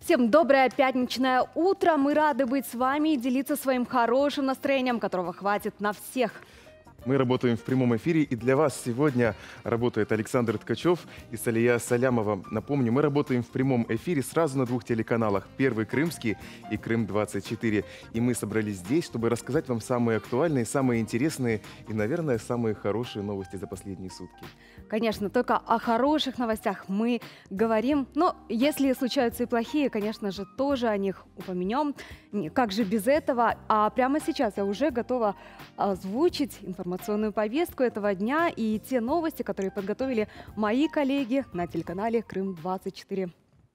Всем доброе пятничное утро. Мы рады быть с вами и делиться своим хорошим настроением, которого хватит на всех. Мы работаем в прямом эфире, и для вас сегодня работает Александр Ткачев и Салия Салямова. Напомню, мы работаем в прямом эфире сразу на двух телеканалах. Первый крымский и Крым-24. И мы собрались здесь, чтобы рассказать вам самые актуальные, самые интересные и, наверное, самые хорошие новости за последние сутки. Конечно, только о хороших новостях мы говорим. Но если случаются и плохие, конечно же, тоже о них упомянем. Как же без этого? А прямо сейчас я уже готова озвучить информационную повестку этого дня и те новости, которые подготовили мои коллеги на телеканале Крым-24.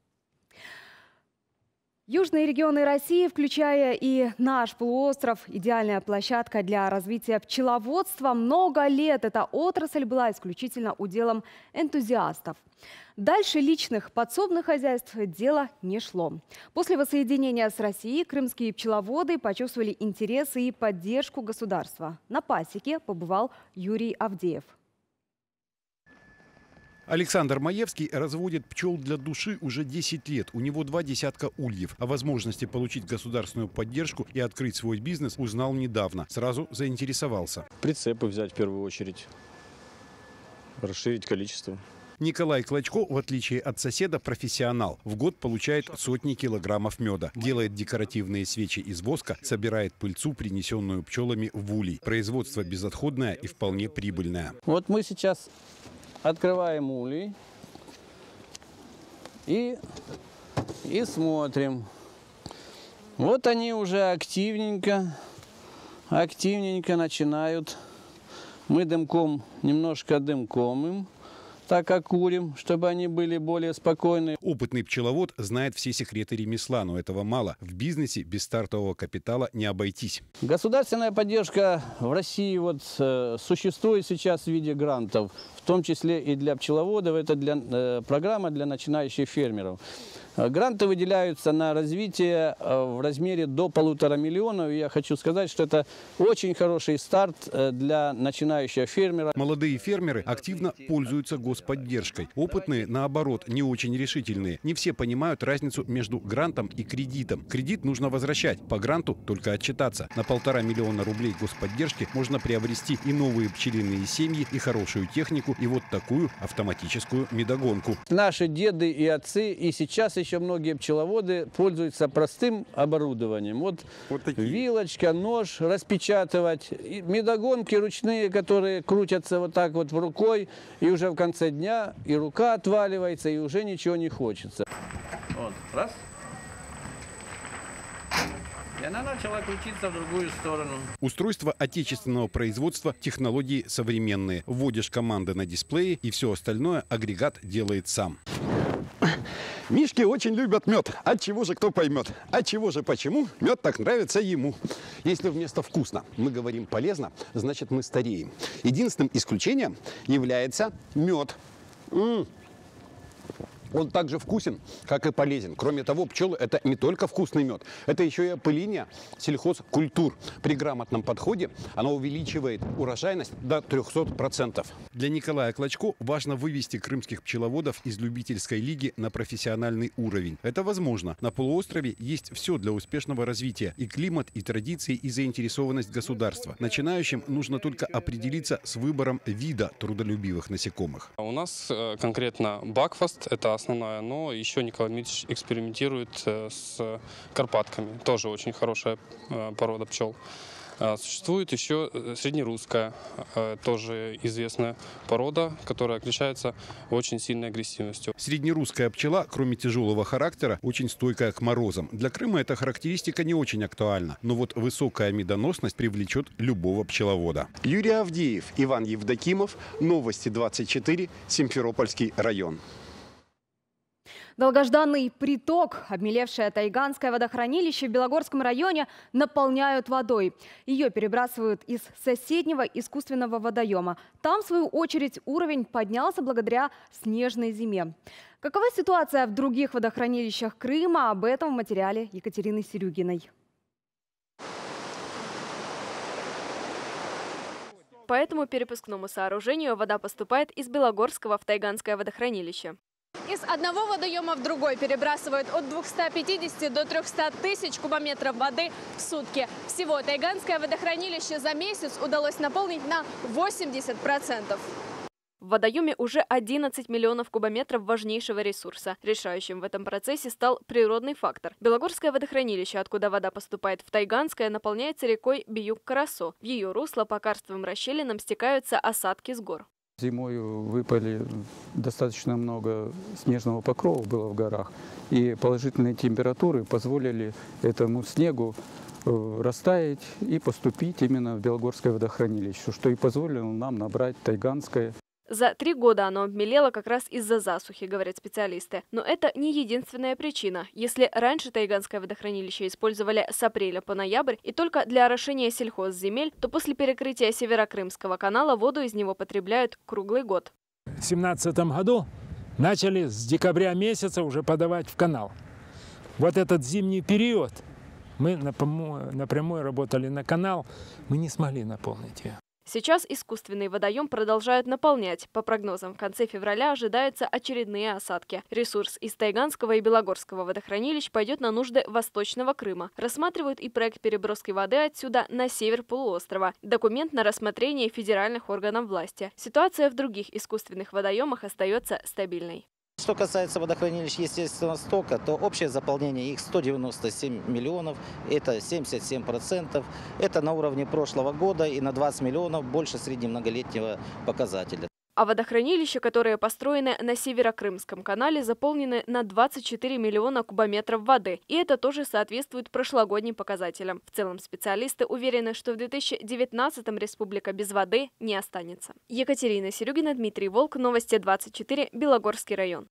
Южные регионы России, включая и наш полуостров, идеальная площадка для развития пчеловодства. Много лет эта отрасль была исключительно уделом энтузиастов. Дальше личных подсобных хозяйств дело не шло. После воссоединения с Россией крымские пчеловоды почувствовали интерес и поддержку государства. На пасеке побывал Юрий Авдеев. Александр Маевский разводит пчел для души уже 10 лет. У него 2 десятка ульев. О возможности получить государственную поддержку и открыть свой бизнес узнал недавно. Сразу заинтересовался. Прицепы взять в первую очередь, расширить количество. Николай Клочко, в отличие от соседа, профессионал. В год получает сотни килограммов меда. Делает декоративные свечи из воска, собирает пыльцу, принесенную пчелами в улей. Производство безотходное и вполне прибыльное. Вот мы сейчас открываем улей и смотрим. Вот они уже активненько начинают. Мы немножко дымком им, так как курим, чтобы они были более спокойны. Опытный пчеловод знает все секреты ремесла, но этого мало. В бизнесе без стартового капитала не обойтись. Государственная поддержка в России существует сейчас в виде грантов, в том числе и для пчеловодов. Это программа для начинающих фермеров. Гранты выделяются на развитие в размере до 1,5 миллиона. И я хочу сказать, что это очень хороший старт для начинающего фермера. Молодые фермеры активно пользуются господдержкой. Опытные, наоборот, не очень решительные. Не все понимают разницу между грантом и кредитом. Кредит нужно возвращать, по гранту только отчитаться. На 1,5 миллиона рублей господдержки можно приобрести и новые пчелиные семьи, и хорошую технику, и вот такую автоматическую медогонку. Наши деды и отцы, и сейчас еще многие пчеловоды пользуются простым оборудованием. Вот вилочка, нож распечатывать, и медогонки ручные, которые крутятся вот так вот в рукой, и уже в конце дня и рука отваливается, и уже ничего не хочется. Вот, раз. И она начала крутиться в другую сторону. Устройство отечественного производства, технологии современные. Вводишь команды на дисплее, и все остальное агрегат делает сам. Мишки очень любят мед. От чего же кто поймет? От чего же почему мед так нравится ему? Если вместо вкусно мы говорим полезно, значит мы стареем. Единственным исключением является мед. Он также вкусен, как и полезен. Кроме того, пчелы – это не только вкусный мед, это еще и опыление сельхозкультур. При грамотном подходе оно увеличивает урожайность до 300%. Для Николая Клочко важно вывести крымских пчеловодов из любительской лиги на профессиональный уровень. Это возможно. На полуострове есть все для успешного развития. И климат, и традиции, и заинтересованность государства. Начинающим нужно только определиться с выбором вида трудолюбивых насекомых. У нас конкретно бакфаст – это основная, но еще Николай Дмитриевич экспериментирует с карпатками. Тоже очень хорошая порода пчел. Существует еще среднерусская, тоже известная порода, которая отличается очень сильной агрессивностью. Среднерусская пчела, кроме тяжелого характера, очень стойкая к морозам. Для Крыма эта характеристика не очень актуальна, но вот высокая медоносность привлечет любого пчеловода. Юрий Авдеев, Иван Евдокимов, Новости 24, Симферопольский район. Долгожданный приток, обмелевшее Тайганское водохранилище в Белогорском районе, наполняют водой. Ее перебрасывают из соседнего искусственного водоема. Там, в свою очередь, уровень поднялся благодаря снежной зиме. Какова ситуация в других водохранилищах Крыма? Об этом в материале Екатерины Серюгиной. По этому перепускному сооружению вода поступает из Белогорского в Тайганское водохранилище. из одного водоема в другой перебрасывают от 250 до 300 тысяч кубометров воды в сутки. Всего Тайганское водохранилище за месяц удалось наполнить на 80%. В водоеме уже 11 миллионов кубометров важнейшего ресурса. Решающим в этом процессе стал природный фактор. Белогорское водохранилище, откуда вода поступает в Тайганское, наполняется рекой Биюк-Карасо. В ее русло по карстовым расщелинам стекаются осадки с гор. Зимой выпали достаточно много снежного покрова было в горах. И положительные температуры позволили этому снегу растаять и поступить именно в Белогорское водохранилище, что и позволило нам набрать Тайганское. За 3 года оно обмелело как раз из-за засухи, говорят специалисты. Но это не единственная причина. Если раньше Тайганское водохранилище использовали с апреля по ноябрь и только для орошения сельхозземель, то после перекрытия Северокрымского канала воду из него потребляют круглый год. В 2017 году начали с декабря месяца уже подавать в канал. Вот этот зимний период мы напрямую работали на канал, мы не смогли наполнить ее. Сейчас искусственный водоем продолжают наполнять. По прогнозам, в конце февраля ожидаются очередные осадки. Ресурс из Тайганского и Белогорского водохранилищ пойдет на нужды Восточного Крыма. Рассматривают и проект переброски воды отсюда на север полуострова. Документ на рассмотрение федеральных органов власти. Ситуация в других искусственных водоемах остается стабильной. Что касается водохранилищ естественного стока, то общее заполнение их 197 миллионов, это 77%. Это на уровне прошлого года и на 20 миллионов больше среднемноголетнего показателя. А водохранилища, которые построены на Северокрымском канале, заполнены на 24 миллиона кубометров воды. И это тоже соответствует прошлогодним показателям. В целом специалисты уверены, что в 2019-м республика без воды не останется. Екатерина Серюгина, Дмитрий Волк, Новости 24, Белогорский район.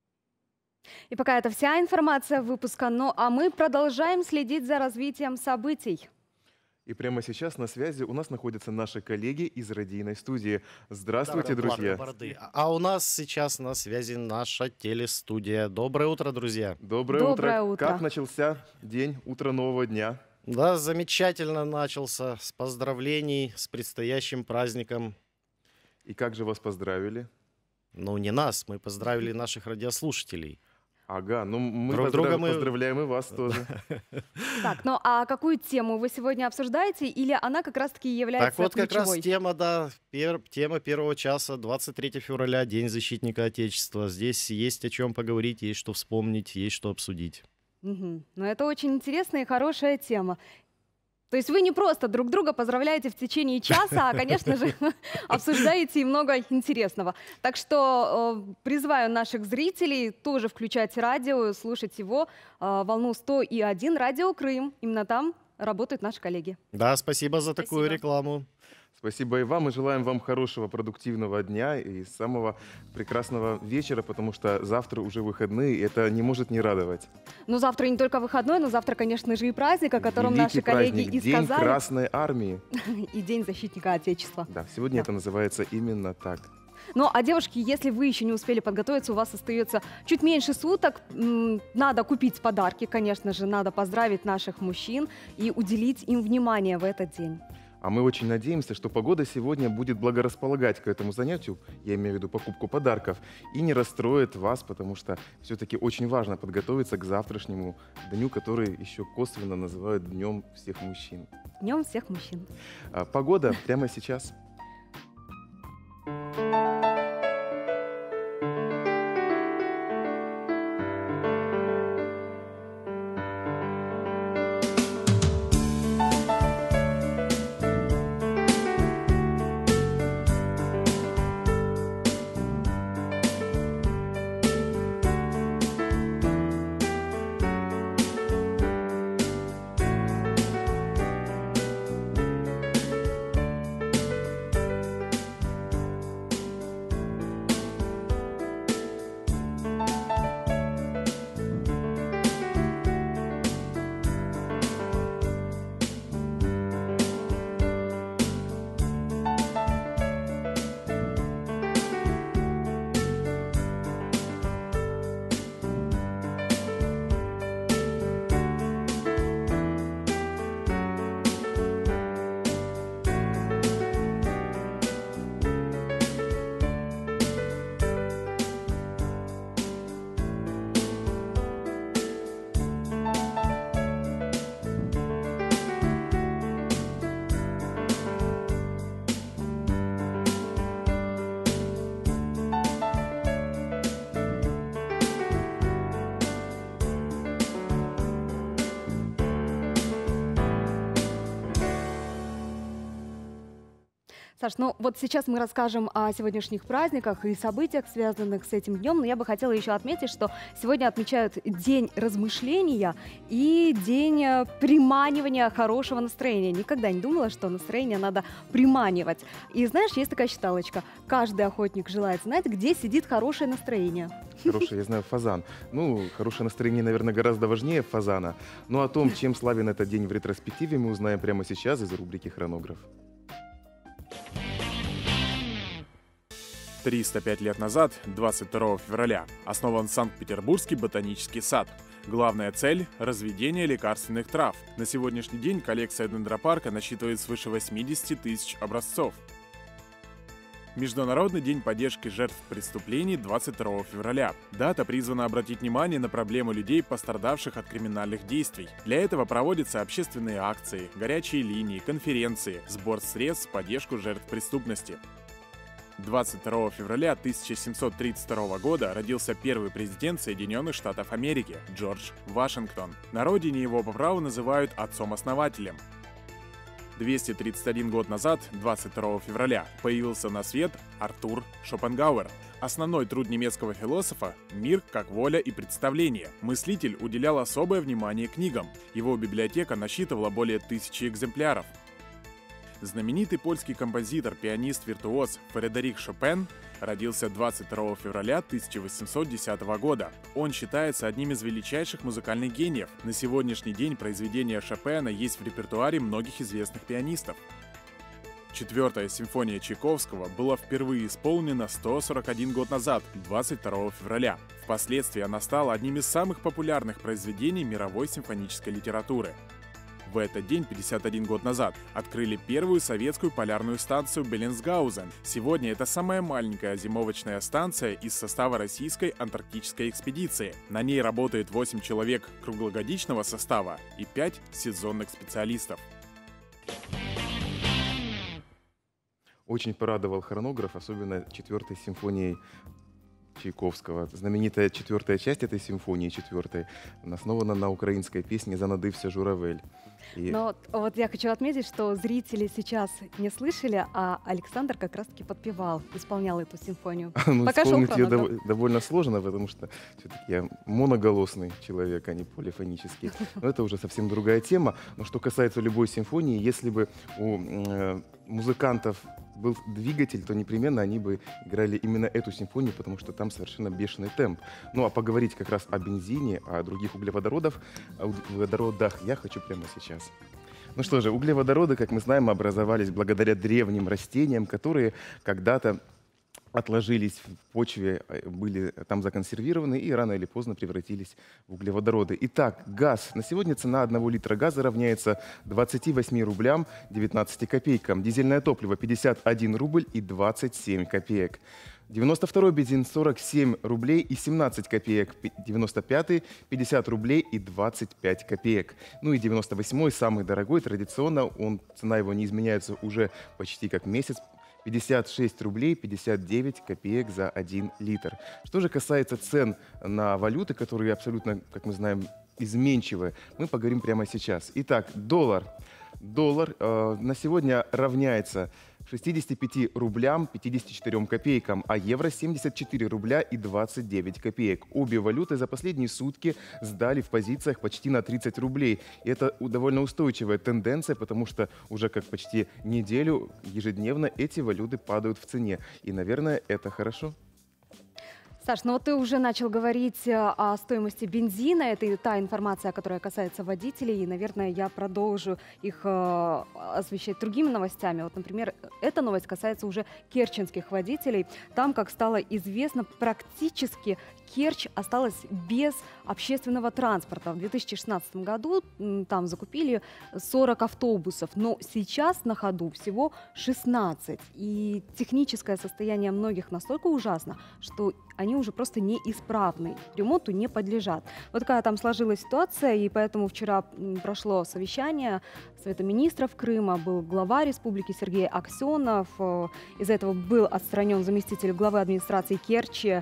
И пока это вся информация выпуска, ну а мы продолжаем следить за развитием событий. И прямо сейчас на связи у нас находятся наши коллеги из радийной студии. Здравствуйте, друзья. А у нас сейчас на связи наша телестудия. Доброе утро, друзья. Доброе утро. Как начался день, утро нового дня? Да, замечательно начался. С поздравлений, с предстоящим праздником. И как же вас поздравили? Ну, не нас, мы поздравили наших радиослушателей. Ага, ну мы поздравляем и вас тоже. Так, ну а какую тему вы сегодня обсуждаете, или она как раз-таки является ключевой? Так вот как раз тема, да, тема первого часа, 23 февраля, День защитника Отечества. Здесь есть о чем поговорить, есть что вспомнить, есть что обсудить. Ну это очень интересная и хорошая тема. То есть вы не просто друг друга поздравляете в течение часа, а, конечно же, обсуждаете и много интересного. Так что призываю наших зрителей тоже включать радио, слушать его, волну 100,1 Радио Крым. Именно там работают наши коллеги. Да, спасибо за такую рекламу. Спасибо и вам. Мы желаем вам хорошего, продуктивного дня и самого прекрасного вечера, потому что завтра уже выходные, и это не может не радовать. Ну, завтра не только выходной, но завтра, конечно же, и праздник, о котором наши коллеги и сказали. День Красной Армии. И День защитника Отечества. Да, сегодня это называется именно так. Ну, а девушки, если вы еще не успели подготовиться, у вас остается чуть меньше суток, надо купить подарки, конечно же, надо поздравить наших мужчин и уделить им внимание в этот день. А мы очень надеемся, что погода сегодня будет благорасполагать к этому занятию, я имею в виду покупку подарков, и не расстроит вас, потому что все-таки очень важно подготовиться к завтрашнему дню, который еще косвенно называют Днем всех мужчин. Днем всех мужчин. Погода прямо сейчас. Саш, ну вот сейчас мы расскажем о сегодняшних праздниках и событиях, связанных с этим днем, но я бы хотела еще отметить, что сегодня отмечают День размышления и День приманивания хорошего настроения. Никогда не думала, что настроение надо приманивать. И знаешь, есть такая считалочка. Каждый охотник желает знать, где сидит хорошее настроение. Хорошее, я знаю, фазан. Ну, хорошее настроение, наверное, гораздо важнее фазана. Но о том, чем славен этот день в ретроспективе, мы узнаем прямо сейчас из рубрики «Хронограф». 305 лет назад, 22 февраля, основан Санкт-Петербургский ботанический сад. Главная цель – разведение лекарственных трав. На сегодняшний день коллекция дендропарка насчитывает свыше 80 тысяч образцов. Международный день поддержки жертв преступлений 22 февраля. Дата призвана обратить внимание на проблему людей, пострадавших от криминальных действий. Для этого проводятся общественные акции, горячие линии, конференции, сбор средств в поддержку жертв преступности. 22 февраля 1732 года родился первый президент Соединенных Штатов Америки Джордж Вашингтон. На родине его по праву называют отцом-основателем. 231 год назад, 22 февраля, появился на свет Артур Шопенгауэр. Основной труд немецкого философа «Мир как воля и представление». Мыслитель уделял особое внимание книгам. Его библиотека насчитывала более 1000 экземпляров. Знаменитый польский композитор, пианист, виртуоз Фредерик Шопен родился 22 февраля 1810 года. Он считается одним из величайших музыкальных гениев. На сегодняшний день произведения Шопена есть в репертуаре многих известных пианистов. 4-я симфония Чайковского была впервые исполнена 141 год назад, 22 февраля. Впоследствии она стала одним из самых популярных произведений мировой симфонической литературы. В этот день, 51 год назад, открыли первую советскую полярную станцию Беллинсгаузен. Сегодня это самая маленькая зимовочная станция из состава российской антарктической экспедиции. На ней работает 8 человек круглогодичного состава и 5 сезонных специалистов. Очень порадовал хронограф, особенно 4-й симфонией Чайковского. Знаменитая 4-я часть этой симфонии, 4-й, основана на украинской песне «Занадывся журавель». Но вот я хочу отметить, что зрители сейчас не слышали, а Александр как раз-таки подпевал, исполнял эту симфонию. Исполнить ее довольно сложно, потому что все-таки я моноголосный человек, а не полифонический. Но это уже совсем другая тема. Но что касается любой симфонии, если бы у музыкантов был двигатель, то непременно они бы играли именно эту симфонию, потому что там совершенно бешеный темп. Ну а поговорить как раз о бензине, о других углеводородах я хочу прямо сейчас. Ну что же, углеводороды, как мы знаем, образовались благодаря древним растениям, которые когда-то отложились в почве, были там законсервированы и рано или поздно превратились в углеводороды. Итак, газ. На сегодня цена 1 литра газа равняется 28 рублям 19 копейкам. Дизельное топливо 51 рубль и 27 копеек. 92-й бензин 47 рублей и 17 копеек. 95-й 50 рублей и 25 копеек. Ну и 98-й, самый дорогой, традиционно, цена его не изменяется уже почти как месяц. 56 рублей 59 копеек за 1 литр. Что же касается цен на валюты, которые абсолютно, как мы знаем, изменчивы, мы поговорим прямо сейчас. Итак, доллар. Доллар на сегодня равняется 65 рублям 54 копейкам, а евро 74 рубля и 29 копеек. Обе валюты за последние сутки сдали в позициях почти на 30 рублей. И это довольно устойчивая тенденция, потому что уже как почти неделю ежедневно эти валюты падают в цене. И, наверное, это хорошо. Саш, ну вот ты уже начал говорить о стоимости бензина. Это та информация, которая касается водителей. И, наверное, я продолжу их освещать другими новостями. Вот, например, эта новость касается уже керченских водителей. Там, как стало известно, практически Керчь осталась без общественного транспорта. В 2016 году там закупили 40 автобусов, но сейчас на ходу всего 16. И техническое состояние многих настолько ужасно, что они уже просто неисправны, ремонту не подлежат. Вот такая там сложилась ситуация, и поэтому вчера прошло совещание Совета министров Крыма, был глава республики Сергей Аксенов. Из-за этого был отстранен заместитель главы администрации Керчи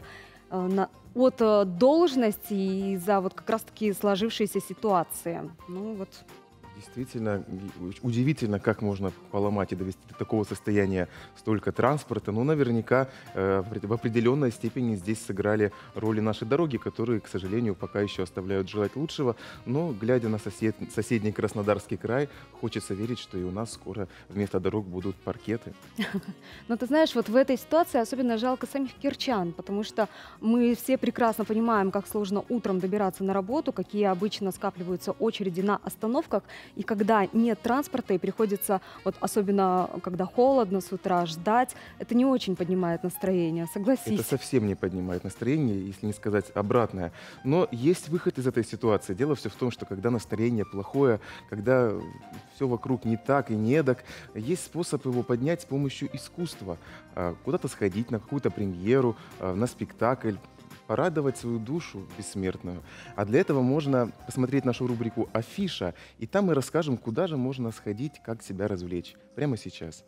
от должности из-за вот как раз-таки сложившейся ситуации. Ну вот. Действительно, удивительно, как можно поломать и довести до такого состояния столько транспорта. Но наверняка в определенной степени здесь сыграли роли наши дороги, которые, к сожалению, пока еще оставляют желать лучшего. Но, глядя на соседний Краснодарский край, хочется верить, что и у нас скоро вместо дорог будут паркеты. Но ты знаешь, вот в этой ситуации особенно жалко самих кирчан, потому что мы все прекрасно понимаем, как сложно утром добираться на работу, какие обычно скапливаются очереди на остановках. И когда нет транспорта и приходится, вот особенно когда холодно с утра, ждать, это не очень поднимает настроение, согласись. Это совсем не поднимает настроение, если не сказать обратное. Но есть выход из этой ситуации. Дело все в том, что когда настроение плохое, когда все вокруг не так и не эдак, есть способ его поднять с помощью искусства. Куда-то сходить на какую-то премьеру, на спектакль, порадовать свою душу бессмертную. А для этого можно посмотреть нашу рубрику «Афиша», и там мы расскажем, куда же можно сходить, как себя развлечь. Прямо сейчас.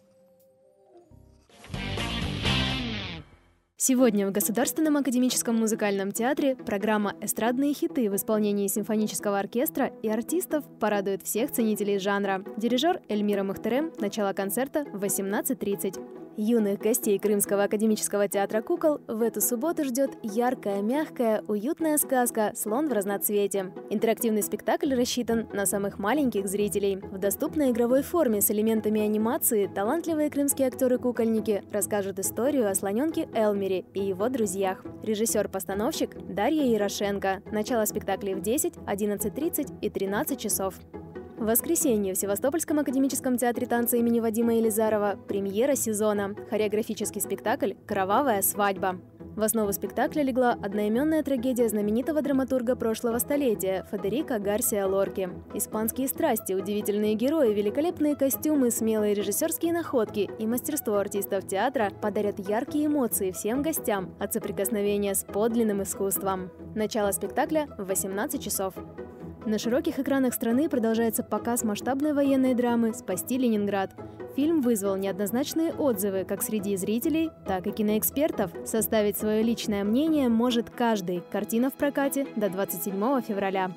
Сегодня в Государственном академическом музыкальном театре программа «Эстрадные хиты» в исполнении симфонического оркестра и артистов порадует всех ценителей жанра. Дирижер Эльмира Мухтерем. Начало концерта в 18:30. Юных гостей Крымского академического театра кукол в эту субботу ждет яркая, мягкая, уютная сказка «Слон в разноцвете». Интерактивный спектакль рассчитан на самых маленьких зрителей. В доступной игровой форме с элементами анимации талантливые крымские актеры-кукольники расскажут историю о слоненке Элмире и его друзьях. Режиссер-постановщик Дарья Ярошенко. Начало спектаклей в 10, 11:30 и 13 часов. В воскресенье в Севастопольском академическом театре танца имени Вадима Елизарова премьера сезона – хореографический спектакль «Кровавая свадьба». В основу спектакля легла одноименная трагедия знаменитого драматурга прошлого столетия Федерико Гарсиа Лорки. Испанские страсти, удивительные герои, великолепные костюмы, смелые режиссерские находки и мастерство артистов театра подарят яркие эмоции всем гостям от соприкосновения с подлинным искусством. Начало спектакля в 18 часов. На широких экранах страны продолжается показ масштабной военной драмы «Спасти Ленинград». Фильм вызвал неоднозначные отзывы как среди зрителей, так и киноэкспертов. Составить свое личное мнение может каждый. Картина в прокате до 27 февраля.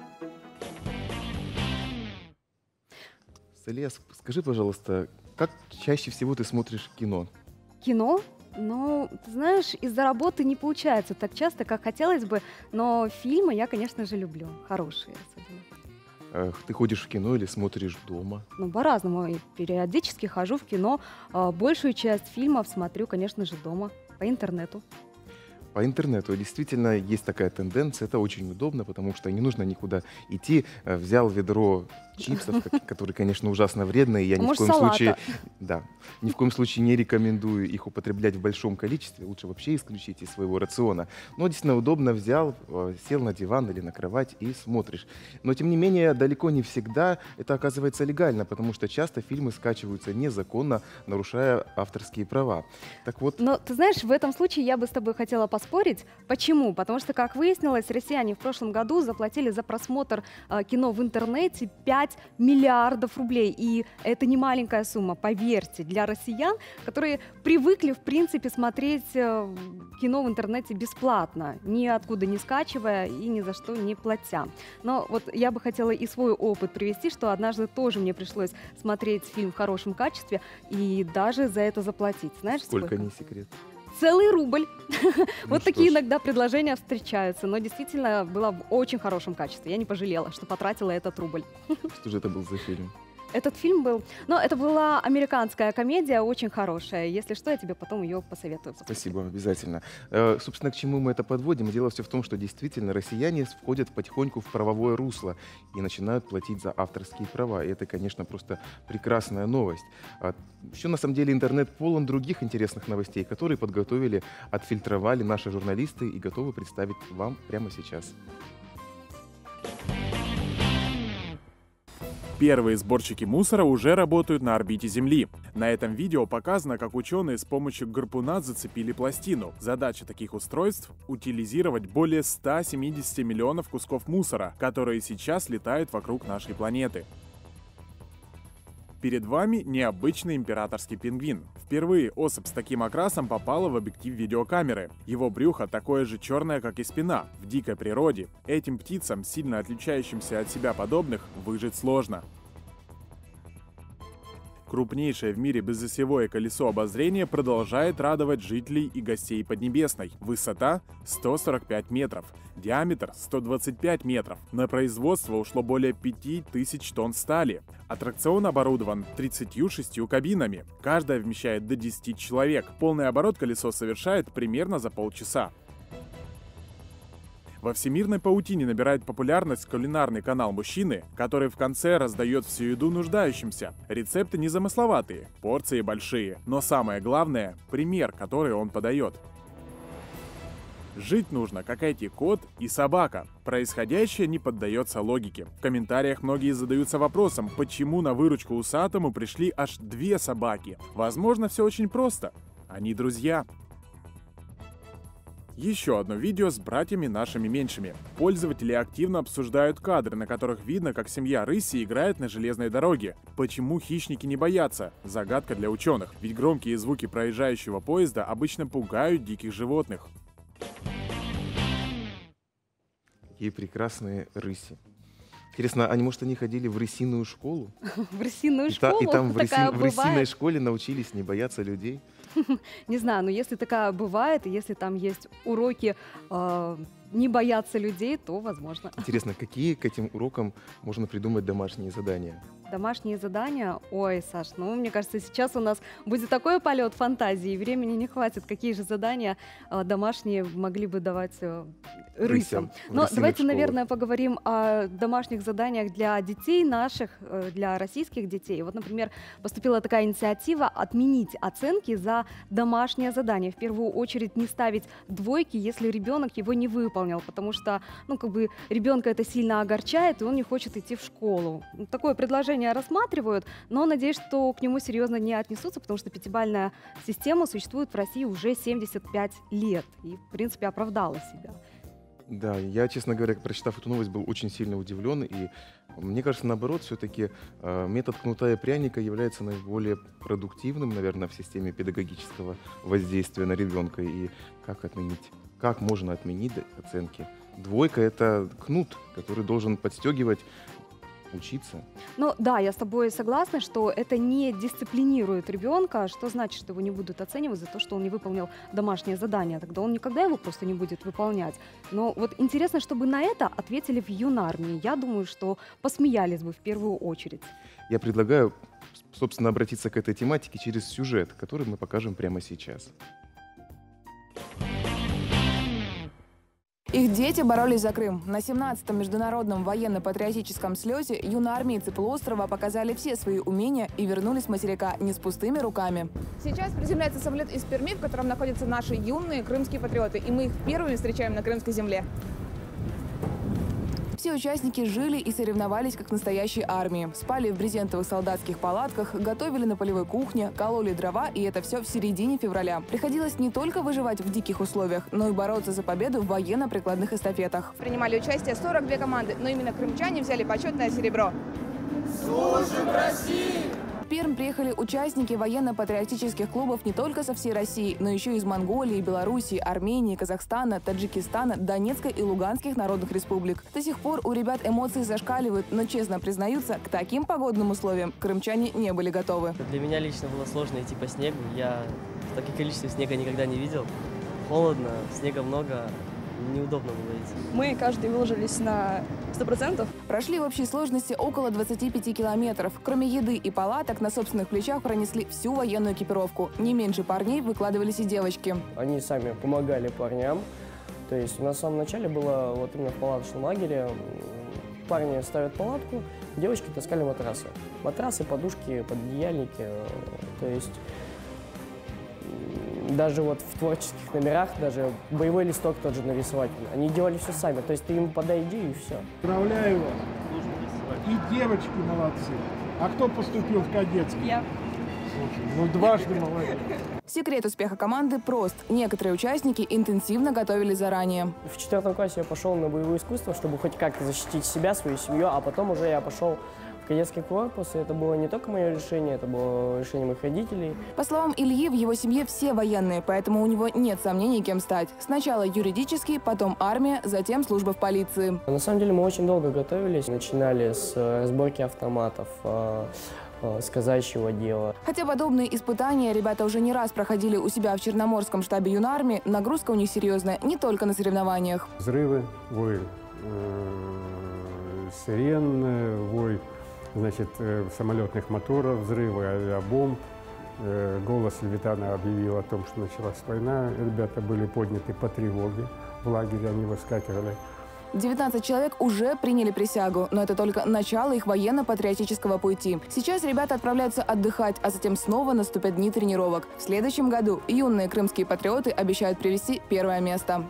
Салия, скажи, пожалуйста, как чаще всего ты смотришь кино? Кино? Ну, ты знаешь, из-за работы не получается так часто, как хотелось бы, но фильмы я, конечно же, люблю. Хорошие особенно. Ты ходишь в кино или смотришь дома? Ну, по-разному. И периодически хожу в кино. Большую часть фильмов смотрю, конечно же, дома, по интернету. По интернету действительно есть такая тенденция, это очень удобно, потому что не нужно никуда идти. Взял ведро чипсов, которые, конечно, ужасно вредные, я ни в коем случае, ни в коем случае не рекомендую их употреблять в большом количестве, лучше вообще исключить из своего рациона. Но действительно удобно, взял, сел на диван или на кровать и смотришь. Но тем не менее, далеко не всегда это оказывается легально, потому что часто фильмы скачиваются незаконно, нарушая авторские права. Так вот. Но ты знаешь, в этом случае я бы с тобой хотела поспорить. Почему? Потому что, как выяснилось, россияне в прошлом году заплатили за просмотр кино в интернете 5 миллиардов рублей. И это не маленькая сумма, поверьте, для россиян, которые привыкли, в принципе, смотреть кино в интернете бесплатно, ниоткуда не скачивая и ни за что не платя. Но вот я бы хотела и свой опыт привести, что однажды тоже мне пришлось смотреть фильм в хорошем качестве и даже за это заплатить. Знаешь, сколько? Не секрет. Целый рубль. Вот такие иногда предложения встречаются, но действительно было в очень хорошем качестве. Я не пожалела, что потратила этот рубль. Что же это был за фильм? Этот фильм был... Ну, это была американская комедия, очень хорошая. Если что, я тебе потом ее посоветую. Спасибо, обязательно. Собственно, к чему мы это подводим? Дело все в том, что действительно россияне входят потихоньку в правовое русло и начинают платить за авторские права. И это, конечно, просто прекрасная новость. Еще, на самом деле, интернет полон других интересных новостей, которые подготовили, отфильтровали наши журналисты и готовы представить вам прямо сейчас. Первые сборщики мусора уже работают на орбите Земли. На этом видео показано, как ученые с помощью гарпуна зацепили пластину. Задача таких устройств – утилизировать более 170 миллионов кусков мусора, которые сейчас летают вокруг нашей планеты. Перед вами необычный императорский пингвин. Впервые особь с таким окрасом попала в объектив видеокамеры. Его брюхо такое же черное, как и спина. В дикой природе этим птицам, сильно отличающимся от себя подобных, выжить сложно. Крупнейшее в мире безосевое колесо обозрения продолжает радовать жителей и гостей Поднебесной. Высота – 145 метров, диаметр – 125 метров. На производство ушло более 5000 тонн стали. Аттракцион оборудован 36 кабинами. Каждая вмещает до 10 человек. Полный оборот колесо совершает примерно за полчаса. Во всемирной паутине набирает популярность кулинарный канал «Мужчины», который в конце раздает всю еду нуждающимся. Рецепты незамысловатые, порции большие, но самое главное – пример, который он подает. Жить нужно, как эти кот и собака. Происходящее не поддается логике. В комментариях многие задаются вопросом, почему на выручку усатому пришли аж 2 собаки. Возможно, все очень просто. Они друзья. Еще одно видео с братьями нашими меньшими. Пользователи активно обсуждают кадры, на которых видно, как семья рыси играет на железной дороге. Почему хищники не боятся? Загадка для ученых. Ведь громкие звуки проезжающего поезда обычно пугают диких животных. Какие прекрасные рыси. Интересно, может, они ходили в рысиную школу? В рысиную школу? И там в Такая рысиной школе научились не бояться людей? Не знаю, но если такая бывает, и если там есть уроки не бояться людей, то возможно. Интересно, какие к этим урокам можно придумать домашние задания? Домашние задания? Ой, Саш, ну, мне кажется, сейчас у нас будет такой полет фантазии, и времени не хватит. Какие же задания домашние могли бы давать рысям? Но давайте, наверное, поговорим о домашних заданиях для детей наших, для российских детей. Вот, например, поступила такая инициатива отменить оценки за домашнее задание. В первую очередь не ставить двойки, если ребенок его не выполнил, потому что, ребенка это сильно огорчает, и он не хочет идти в школу. Такое предложение рассматривают, но надеюсь, что к нему серьезно не отнесутся, потому что 5-бальная система существует в России уже 75 лет и, в принципе, оправдала себя. Да, я, честно говоря, прочитав эту новость, был очень сильно удивлен, и мне кажется, наоборот, все-таки метод кнута и пряника является наиболее продуктивным, наверное, в системе педагогического воздействия на ребенка. И как отменить? Как можно отменить оценки? Двойка — это кнут, который должен подстегивать учиться. Ну да, я с тобой согласна, что это не дисциплинирует ребенка. Что значит, что его не будут оценивать за то, что он не выполнил домашнее задание? Тогда он никогда его просто не будет выполнять. Но вот интересно, чтобы на это ответили в юнармии. Я думаю, что посмеялись бы в первую очередь. Я предлагаю, собственно, обратиться к этой тематике через сюжет, который мы покажем прямо сейчас. Их дети боролись за Крым. На 17-м международном военно-патриотическом слете юноармейцы полуострова показали все свои умения и вернулись с материка не с пустыми руками. Сейчас приземляется самолет из Перми, в котором находятся наши юные крымские патриоты. И мы их первыми встречаем на крымской земле. Все участники жили и соревновались как в настоящей армии. Спали в брезентовых солдатских палатках, готовили на полевой кухне, кололи дрова, и это все в середине февраля. Приходилось не только выживать в диких условиях, но и бороться за победу в военно-прикладных эстафетах. Принимали участие 42 команды, но именно крымчане взяли почетное серебро. Служим России! В Пермь приехали участники военно-патриотических клубов не только со всей России, но еще из Монголии, Белоруссии, Армении, Казахстана, Таджикистана, Донецкой и Луганских народных республик. До сих пор у ребят эмоции зашкаливают, но честно признаются, к таким погодным условиям крымчане не были готовы. Для меня лично было сложно идти по снегу. Я в таких количествах снега никогда не видел. Холодно, снега много. Неудобно было идти. Мы каждый выложились на 100%. Прошли в общей сложности около 25 километров. Кроме еды и палаток, на собственных плечах пронесли всю военную экипировку. Не меньше парней выкладывались и девочки. Они сами помогали парням. То есть на самом начале было вот именно в палаточном лагере. Парни ставят палатку, девочки таскали матрасы. Матрасы, подушки, пододеяльники. То есть даже вот в творческих номерах, даже боевой листок тот же нарисовать. Они делали все сами. То есть ты им подай идею и все. Поздравляю вас. И девочки молодцы. А кто поступил в кадетский? Я. Слушай, ну дважды молодец. Секрет успеха команды прост. Некоторые участники интенсивно готовились заранее. В 4 классе я пошел на боевое искусство, чтобы хоть как-то защитить себя, свою семью, а потом уже я пошел в кадетский корпус, и это было не только мое решение, это было решение моих родителей. По словам Ильи, в его семье все военные, поэтому у него нет сомнений, кем стать. Сначала юридический, потом армия, затем служба в полиции. На самом деле мы очень долго готовились. Начинали с разборки автоматов, с казачьего дела. Хотя подобные испытания ребята уже не раз проходили у себя в Черноморском штабе юнармии, нагрузка у них серьезная не только на соревнованиях. Взрывы, вой сирен, вой, значит, самолетных моторов, взрывы авиабомб. Голос Левитана объявил о том, что началась война. Ребята были подняты по тревоге. В лагере они выскакивали. 19 человек уже приняли присягу, но это только начало их военно-патриотического пути. Сейчас ребята отправляются отдыхать, а затем снова наступят дни тренировок. В следующем году юные крымские патриоты обещают привести первое место.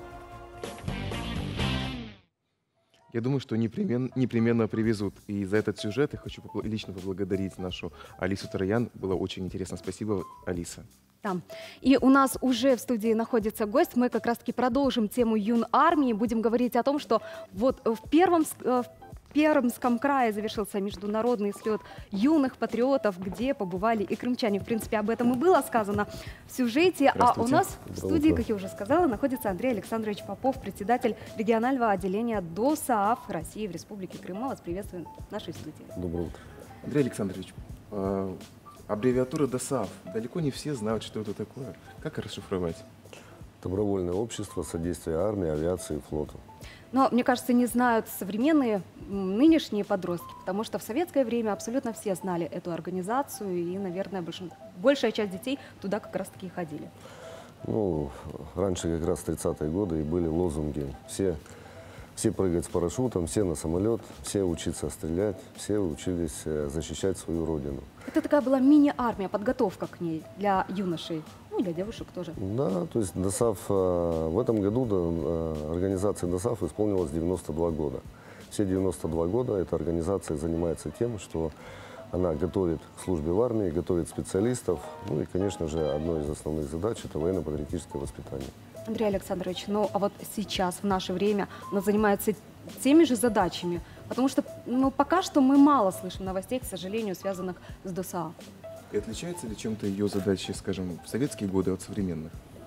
Я думаю, что непременно привезут. И за этот сюжет я хочу лично поблагодарить нашу Алису Троян. Было очень интересно. Спасибо, Алиса. Да. И у нас уже в студии находится гость. Мы как раз-таки продолжим тему юнармии. Будем говорить о том, что вот в Пермском крае завершился международный слет юных патриотов, где побывали и крымчане. В принципе, об этом и было сказано в сюжете. А у нас в студии, как я уже сказала, находится Андрей Александрович Попов, председатель регионального отделения ДОСААФ России в Республике Крым. Мы вас приветствуем в нашей студии. Доброе утро. Андрей Александрович, аббревиатура ДОСААФ. Далеко не все знают, что это такое. Как расшифровать? Добровольное общество содействия армии, авиации и флоту. Но, мне кажется, не знают современные, нынешние подростки, потому что в советское время абсолютно все знали эту организацию, и, наверное, большая часть детей туда как раз-таки и ходили. Ну, раньше как раз 30-е годы и были лозунги. Все прыгать с парашютом, все на самолет, все учиться стрелять, все учились защищать свою родину. Это такая была мини-армия, подготовка к ней для юношей. Ну, для девушек тоже. Да, то есть ДОСААФ, в этом году организации ДОСААФ исполнилось 92 года. Все 92 года эта организация занимается тем, что она готовит к службе в армии, готовит специалистов. Ну и, конечно же, одной из основных задач – это военно-патриотическое воспитание. Андрей Александрович, ну а вот сейчас, в наше время, она занимается теми же задачами, потому что пока что мы мало слышим новостей, к сожалению, связанных с ДОСААФ. И отличаются ли чем-то ее задачи, скажем, в советские годы от современных?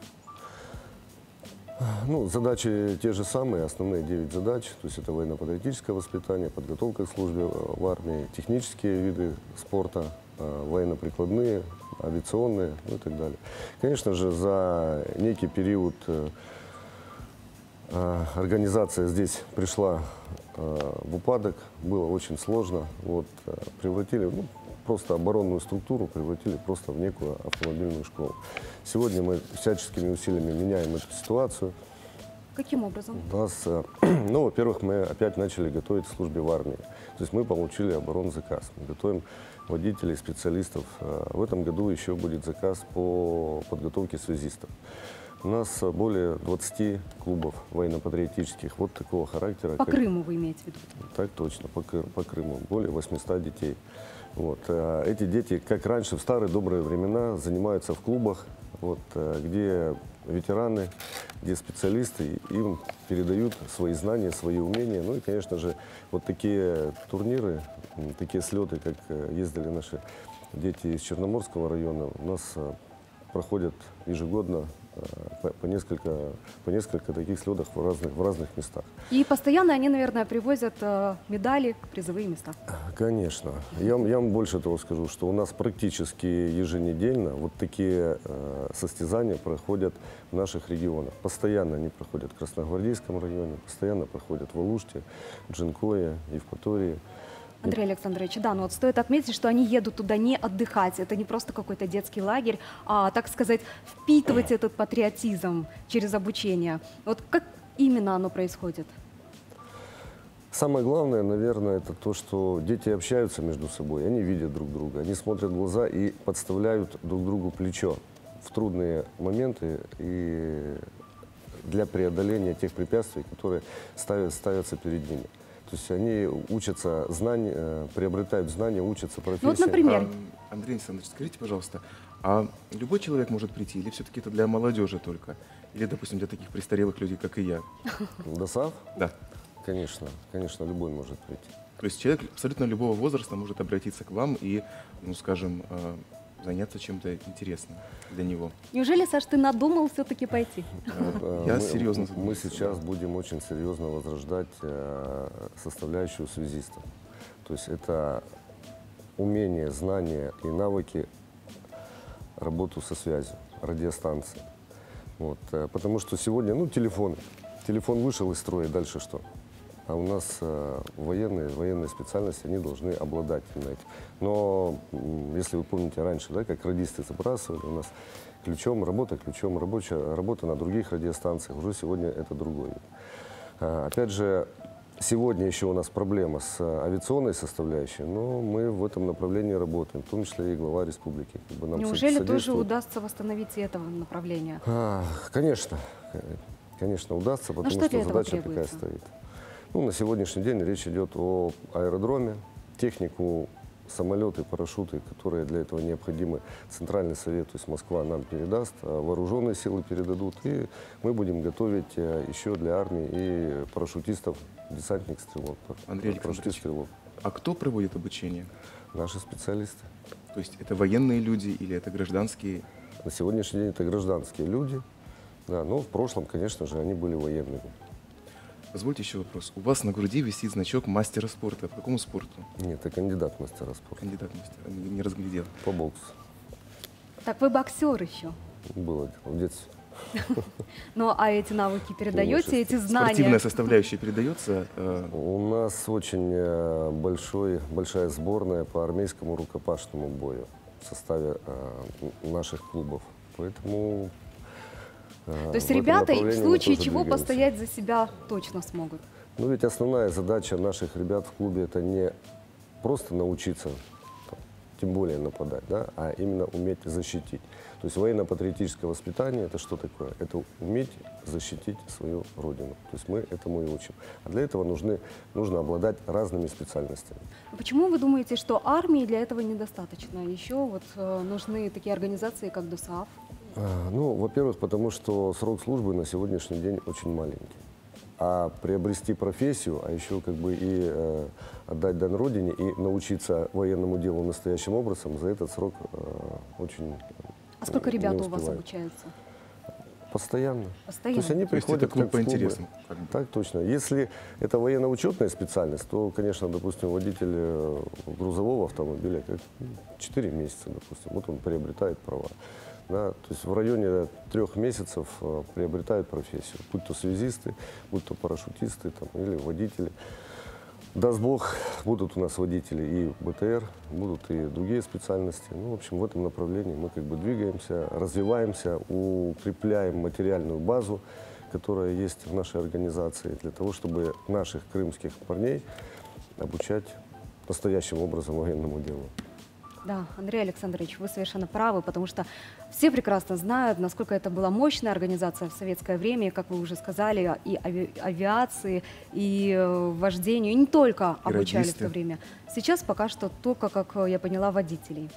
Ну, задачи те же самые, основные 9 задач. То есть это военно-патриотическое воспитание, подготовка к службе в армии, технические виды спорта, военно-прикладные, авиационные, ну и так далее. Конечно же, за некий период организация здесь пришла в упадок, было очень сложно. Вот, превратили, просто оборонную структуру превратили просто в некую автомобильную школу. Сегодня мы всяческими усилиями меняем эту ситуацию. Каким образом? Во-первых, мы опять начали готовить к службе в армии. То есть мы получили оборонзаказ. Мы готовим водителей, специалистов. В этом году еще будет заказ по подготовке связистов. У нас более 20 клубов военно-патриотических вот такого характера. По Крыму вы имеете в виду? Так точно, по Крыму. Более 800 детей. Вот. Эти дети, как раньше, в старые добрые времена, занимаются в клубах, вот, где ветераны, где специалисты им передают свои знания, свои умения. Ну и, конечно же, вот такие турниры, такие слеты, как ездили наши дети из Черноморского района, у нас проходят ежегодно по несколько таких слетов в разных местах. И постоянно они, наверное, привозят медали, призовые места. Конечно. Я вам больше того скажу, что у нас практически еженедельно вот такие состязания проходят в наших регионах. Постоянно они проходят в Красногвардейском районе, постоянно проходят в Алуште, Джанкое, Евпатории. Андрей Александрович, да, но вот стоит отметить, что они едут туда не отдыхать, это не просто какой-то детский лагерь, а, так сказать, впитывать этот патриотизм через обучение. Вот как именно оно происходит? Самое главное, наверное, это то, что дети общаются между собой, они видят друг друга, они смотрят в глаза и подставляют друг другу плечо в трудные моменты и для преодоления тех препятствий, которые ставятся перед ними. То есть они учатся знания, приобретают знания, учатся профессии. Ну, вот, например. Андрей Александрович, скажите, пожалуйста, а любой человек может прийти, или все-таки это для молодежи только? Или, допустим, для таких престарелых людей, как и я? ДОСААФ? Да. Конечно, любой может прийти. То есть человек абсолютно любого возраста может обратиться к вам и, скажем, заняться чем-то интересным для него. Неужели, Саш, ты надумал все-таки пойти? Я серьезно. Мы сейчас будем очень серьезно возрождать составляющую связистов. То есть это умения, знания и навыки работу со связью, радиостанции. Вот. Потому что сегодня, телефон вышел из строя, дальше что? А у нас военные специальности, они должны обладать этим. Но если вы помните раньше, да, как радисты забрасывали, у нас рабочая работа на других радиостанциях, уже сегодня это другое. Опять же, сегодня еще у нас проблема с авиационной составляющей, но мы в этом направлении работаем, в том числе и глава республики. Неужели тоже удастся восстановить и этого направления? Конечно, удастся, потому что задача такая стоит. На сегодняшний день речь идет о аэродроме, технику, самолеты, парашюты, которые для этого необходимы. Центральный совет, то есть Москва, нам передаст, вооруженные силы передадут, и мы будем готовить еще для армии и парашютистов, десантник-стрелок. Андрей Александрович, а кто проводит обучение? Наши специалисты. То есть это военные люди или это гражданские? На сегодняшний день это гражданские люди, да, но в прошлом, конечно же, они были военными. Позвольте еще вопрос. У вас на груди висит значок мастера спорта. По какому спорту? Нет, это кандидат мастера спорта. Кандидат мастера, не разглядел. По боксу. Так вы боксер еще? Было в детстве. Ну, а эти навыки передаете, эти знания? Спортивная составляющая передается? У нас очень большая сборная по армейскому рукопашному бою в составе наших клубов. Поэтому... То есть ребята в случае чего постоять за себя точно смогут? Ну ведь основная задача наших ребят в клубе — это не просто научиться, тем более нападать, да, а именно уметь защитить. То есть военно-патриотическое воспитание — это что такое? Это уметь защитить свою родину. То есть мы этому и учим. А для этого нужно обладать разными специальностями. Почему вы думаете, что армии для этого недостаточно? Еще нужны такие организации, как ДОСААФ? Во-первых, потому что срок службы на сегодняшний день очень маленький. А приобрести профессию, а еще и отдать дань родине и научиться военному делу настоящим образом, за этот срок очень. А сколько ребят у вас обучаются? Постоянно. То есть они приходят клуб по интересам. Так точно. Если это военно-учетная специальность, то, конечно, допустим, водитель грузового автомобиля 4 месяца, допустим, вот он приобретает права. Да, то есть в районе 3 месяцев приобретают профессию, будь то связисты, будь то парашютисты или водители. Даст Бог, будут у нас водители и БТР, будут и другие специальности. В общем, в этом направлении мы двигаемся, развиваемся, укрепляем материальную базу, которая есть в нашей организации, для того, чтобы наших крымских парней обучать настоящим образом военному делу. Да, Андрей Александрович, вы совершенно правы, потому что все прекрасно знают, насколько это была мощная организация в советское время, как вы уже сказали, и авиации, и вождению, и не только обучали в то время. Сейчас пока что только, как я поняла, водителей.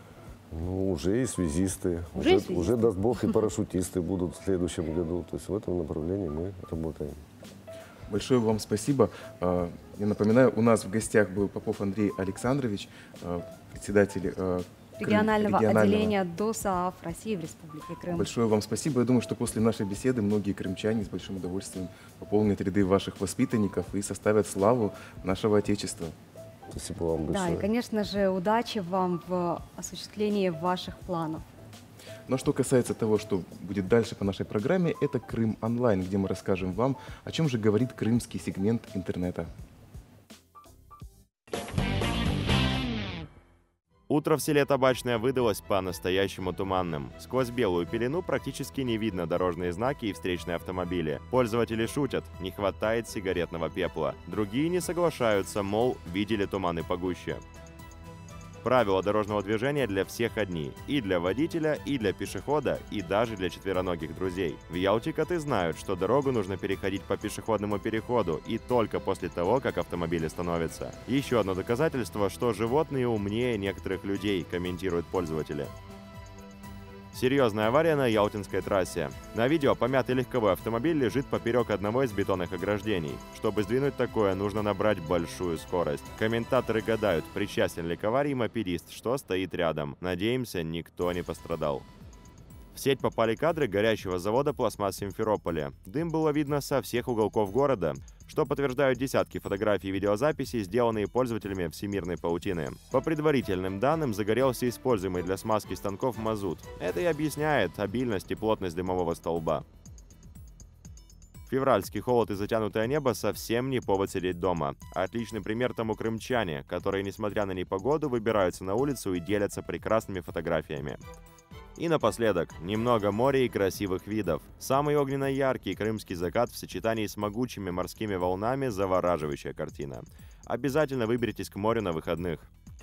Уже и связисты, уже даст Бог, и парашютисты будут в следующем году. То есть в этом направлении мы работаем. Большое вам спасибо. Я напоминаю, у нас в гостях был Попов Андрей Александрович, председатель регионального отделения ДОСААФ России в Республике Крым. Большое вам спасибо. Я думаю, что после нашей беседы многие крымчане с большим удовольствием пополнят ряды ваших воспитанников и составят славу нашего Отечества. Спасибо вам большое. Да, и, конечно же, удачи вам в осуществлении ваших планов. Но что касается того, что будет дальше по нашей программе, это Крым онлайн, где мы расскажем вам, о чем же говорит крымский сегмент интернета. Утро в селе Табачное выдалось по-настоящему туманным. Сквозь белую пелену практически не видно дорожные знаки и встречные автомобили. Пользователи шутят, не хватает сигаретного пепла. Другие не соглашаются, мол, видели туманы погуще. Правила дорожного движения для всех одни. И для водителя, и для пешехода, и даже для четвероногих друзей. В Ялте коты знают, что дорогу нужно переходить по пешеходному переходу, и только после того, как автомобили становятся. Еще одно доказательство, что животные умнее некоторых людей, комментируют пользователи. Серьезная авария на Ялтинской трассе. На видео помятый легковой автомобиль лежит поперек одного из бетонных ограждений. Чтобы сдвинуть такое, нужно набрать большую скорость. Комментаторы гадают, причастен ли к аварии мопедист, что стоит рядом. Надеемся, никто не пострадал. В сеть попали кадры горящего завода пластмасс в Симферополе. Дым было видно со всех уголков города. что подтверждают десятки фотографий и видеозаписей, сделанные пользователями всемирной паутины. По предварительным данным, загорелся используемый для смазки станков мазут. Это и объясняет обильность и плотность дымового столба. Февральский холод и затянутое небо совсем не повод сидеть дома. Отличный пример тому крымчане, которые, несмотря на непогоду, выбираются на улицу и делятся прекрасными фотографиями. И напоследок, немного моря и красивых видов. Самый огненно-яркий крымский закат в сочетании с могучими морскими волнами – завораживающая картина. Обязательно выберитесь к морю на выходных.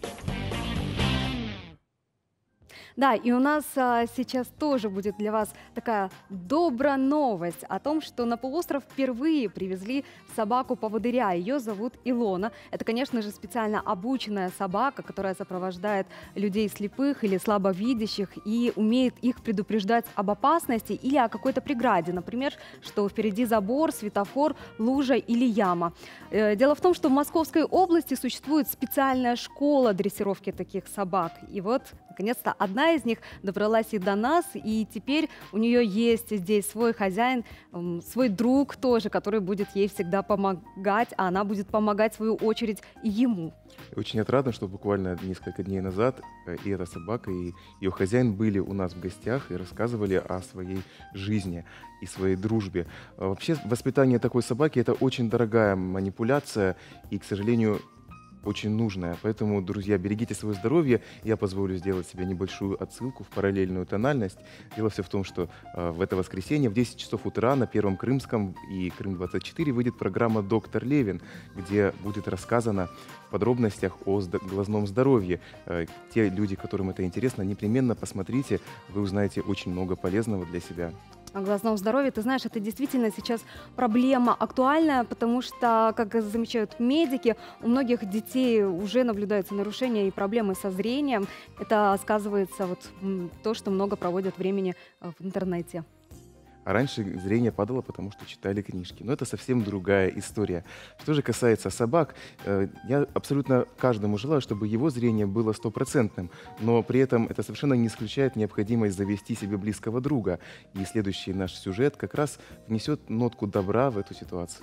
Да, и у нас сейчас тоже будет для вас такая добрая новость о том, что на полуостров впервые привезли собаку-поводыря. Ее зовут Илона. Это, конечно же, специально обученная собака, которая сопровождает людей слепых или слабовидящих и умеет их предупреждать об опасности или о какой-то преграде. Например, что впереди забор, светофор, лужа или яма. Дело в том, что в Московской области существует специальная школа дрессировки таких собак. И вот, наконец-то, одна из них добралась и до нас, и теперь у нее есть здесь свой хозяин, свой друг тоже, который будет ей всегда помогать, а она будет помогать, в свою очередь, и ему. Очень отрадно, что буквально несколько дней назад и эта собака, и ее хозяин были у нас в гостях и рассказывали о своей жизни и своей дружбе. Вообще, воспитание такой собаки – это очень дорогая манипуляция и, к сожалению, очень нужная. Поэтому, друзья, берегите свое здоровье. Я позволю сделать себе небольшую отсылку в параллельную тональность. Дело все в том, что в это воскресенье в 10 часов утра на Первом Крымском и Крым-24 выйдет программа «Доктор Левин», где будет рассказано в подробностях о глазном здоровье. Те люди, которым это интересно, непременно посмотрите. Вы узнаете очень много полезного для себя. О глазном здоровье, ты знаешь, это действительно сейчас проблема актуальная, потому что, как замечают медики, у многих детей уже наблюдаются нарушения и проблемы со зрением. Это сказывается то, что много проводят времени в интернете. А раньше зрение падало, потому что читали книжки. Но это совсем другая история. Что же касается собак, я абсолютно каждому желаю, чтобы его зрение было стопроцентным. Но при этом это совершенно не исключает необходимость завести себе близкого друга. И следующий наш сюжет как раз внесет нотку добра в эту ситуацию.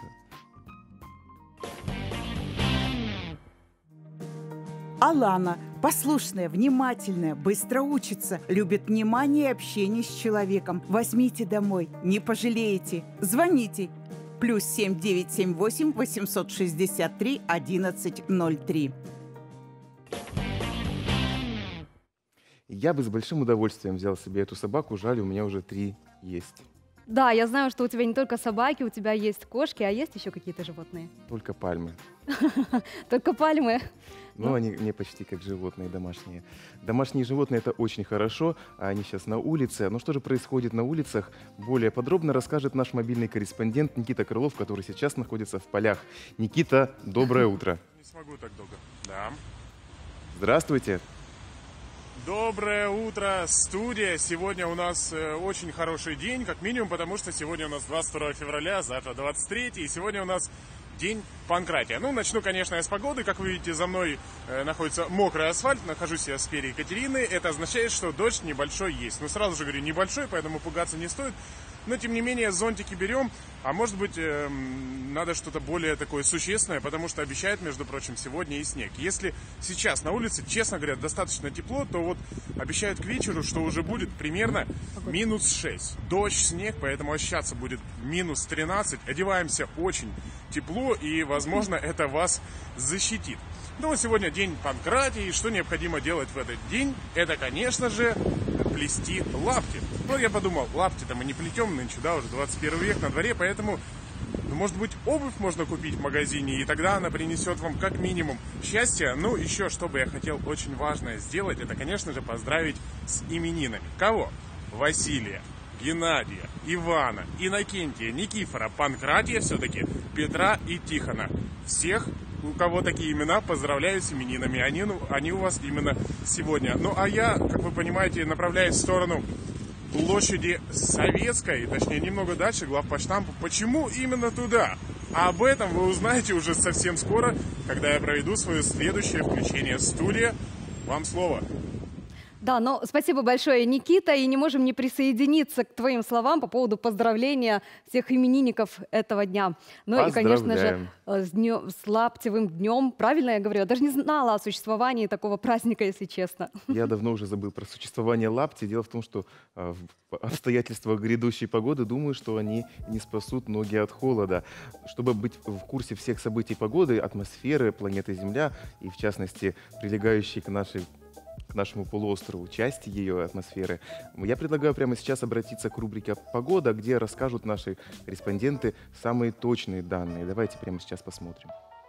Алана послушная, внимательная, быстро учится, любит внимание и общение с человеком. Возьмите домой, не пожалеете. Звоните. +7 978 863 1103. Я бы с большим удовольствием взял себе эту собаку, жаль, у меня уже 3 есть. Да, я знаю, что у тебя не только собаки, у тебя есть кошки, а есть еще какие-то животные? Только пальмы. Только пальмы? Ну, они не почти как животные домашние. Домашние животные – это очень хорошо, а они сейчас на улице. Но что же происходит на улицах, более подробно расскажет наш мобильный корреспондент Никита Крылов, который сейчас находится в полях. Никита, доброе утро. Не смогу так долго. Да. Здравствуйте. Доброе утро, студия. Сегодня у нас очень хороший день, как минимум, потому что сегодня у нас 22 февраля, завтра 23, и сегодня у нас День Панкратия. Ну, начну, конечно, я с погоды. Как вы видите, за мной находится мокрый асфальт. Нахожусь я в сквере Екатерины. Это означает, что дождь небольшой есть. Но сразу же говорю, небольшой, поэтому пугаться не стоит. Но, тем не менее, зонтики берем. А может быть, надо что-то более такое существенное, потому что обещают, между прочим, сегодня и снег. Если сейчас на улице, честно говоря, достаточно тепло, то вот обещают к вечеру, что уже будет примерно -6. Дождь, снег, поэтому ощущаться будет -13. Одеваемся очень тепло, и, возможно, это вас защитит. Ну, сегодня день Панкратия, и что необходимо делать в этот день? Это, конечно же, плести лапти. Ну, я подумал, лапти-то мы не плетем нынче, да, уже 21 век на дворе, поэтому, ну, может быть, обувь можно купить в магазине, и тогда она принесет вам как минимум счастье. Ну, еще, что бы я хотел очень важное сделать, это, конечно же, поздравить с именинами. Кого? Василия, Геннадия, Ивана, Иннокентия, Никифора, Панкратия все-таки, Петра и Тихона. Всех, у кого такие имена, поздравляю с именинами. Они у вас именно сегодня. Ну, а я, как вы понимаете, направляюсь в сторону площади Советской, точнее, немного дальше, главпочтампу. Почему именно туда? А об этом вы узнаете уже совсем скоро, когда я проведу свое следующее включение в студию. Вам слово. Да, но спасибо большое, Никита, и не можем не присоединиться к твоим словам по поводу поздравления всех именинников этого дня. Ну и, конечно же, с Лаптевым днем, правильно я говорю? Я даже не знала о существовании такого праздника, если честно. Я давно уже забыл про существование Лапти. Дело в том, что в обстоятельствах грядущей погоды, думаю, что они не спасут ноги от холода. Чтобы быть в курсе всех событий погоды, атмосферы планеты Земля и, в частности, прилегающей к нашему полуострову части ее атмосферы, я предлагаю прямо сейчас обратиться к рубрике «Погода», где расскажут наши корреспонденты самые точные данные. Давайте прямо сейчас посмотрим.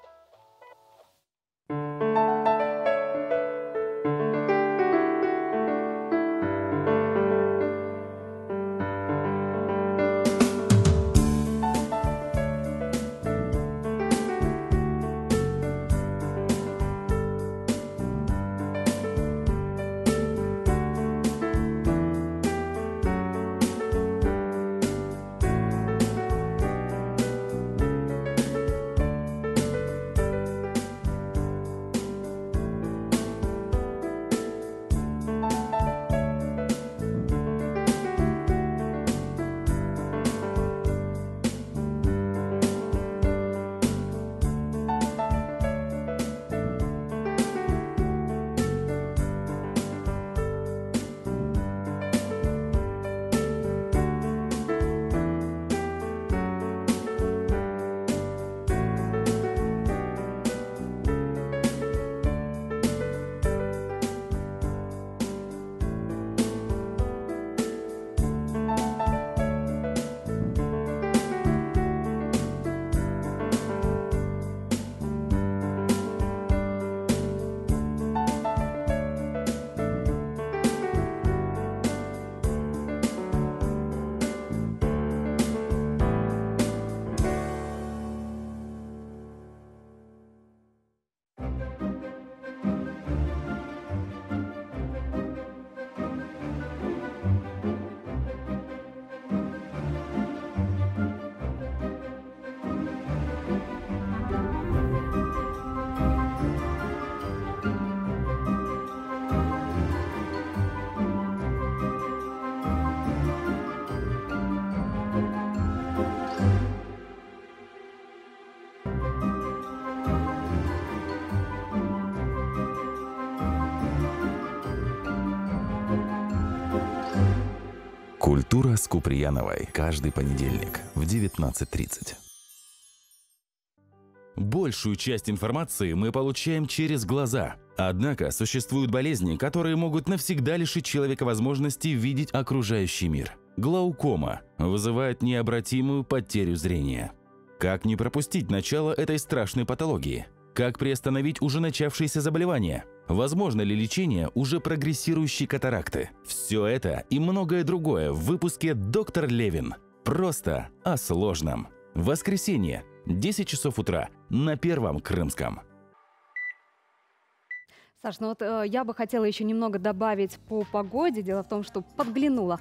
Культура с Куприяновой. Каждый понедельник в 19:30. Большую часть информации мы получаем через глаза. Однако существуют болезни, которые могут навсегда лишить человека возможности видеть окружающий мир. Глаукома вызывает необратимую потерю зрения. Как не пропустить начало этой страшной патологии? Как приостановить уже начавшиеся заболевания? Возможно ли лечение уже прогрессирующей катаракты? Все это и многое другое в выпуске «Доктор Левин». Просто о сложном. Воскресенье, 10 часов утра на Первом Крымском. Саш, ну вот я бы хотела еще немного добавить по погоде. Дело в том, что подглядела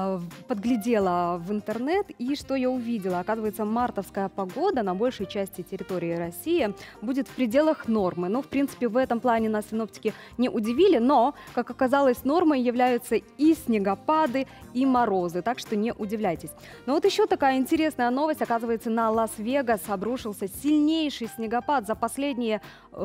в интернет, и что я увидела. Оказывается, мартовская погода на большей части территории России будет в пределах нормы. Ну, в принципе, в этом плане нас синоптики не удивили, но, как оказалось, нормой являются и снегопады, и морозы, так что не удивляйтесь. Но вот еще такая интересная новость. Оказывается, на Лас-Вегас обрушился сильнейший снегопад за последние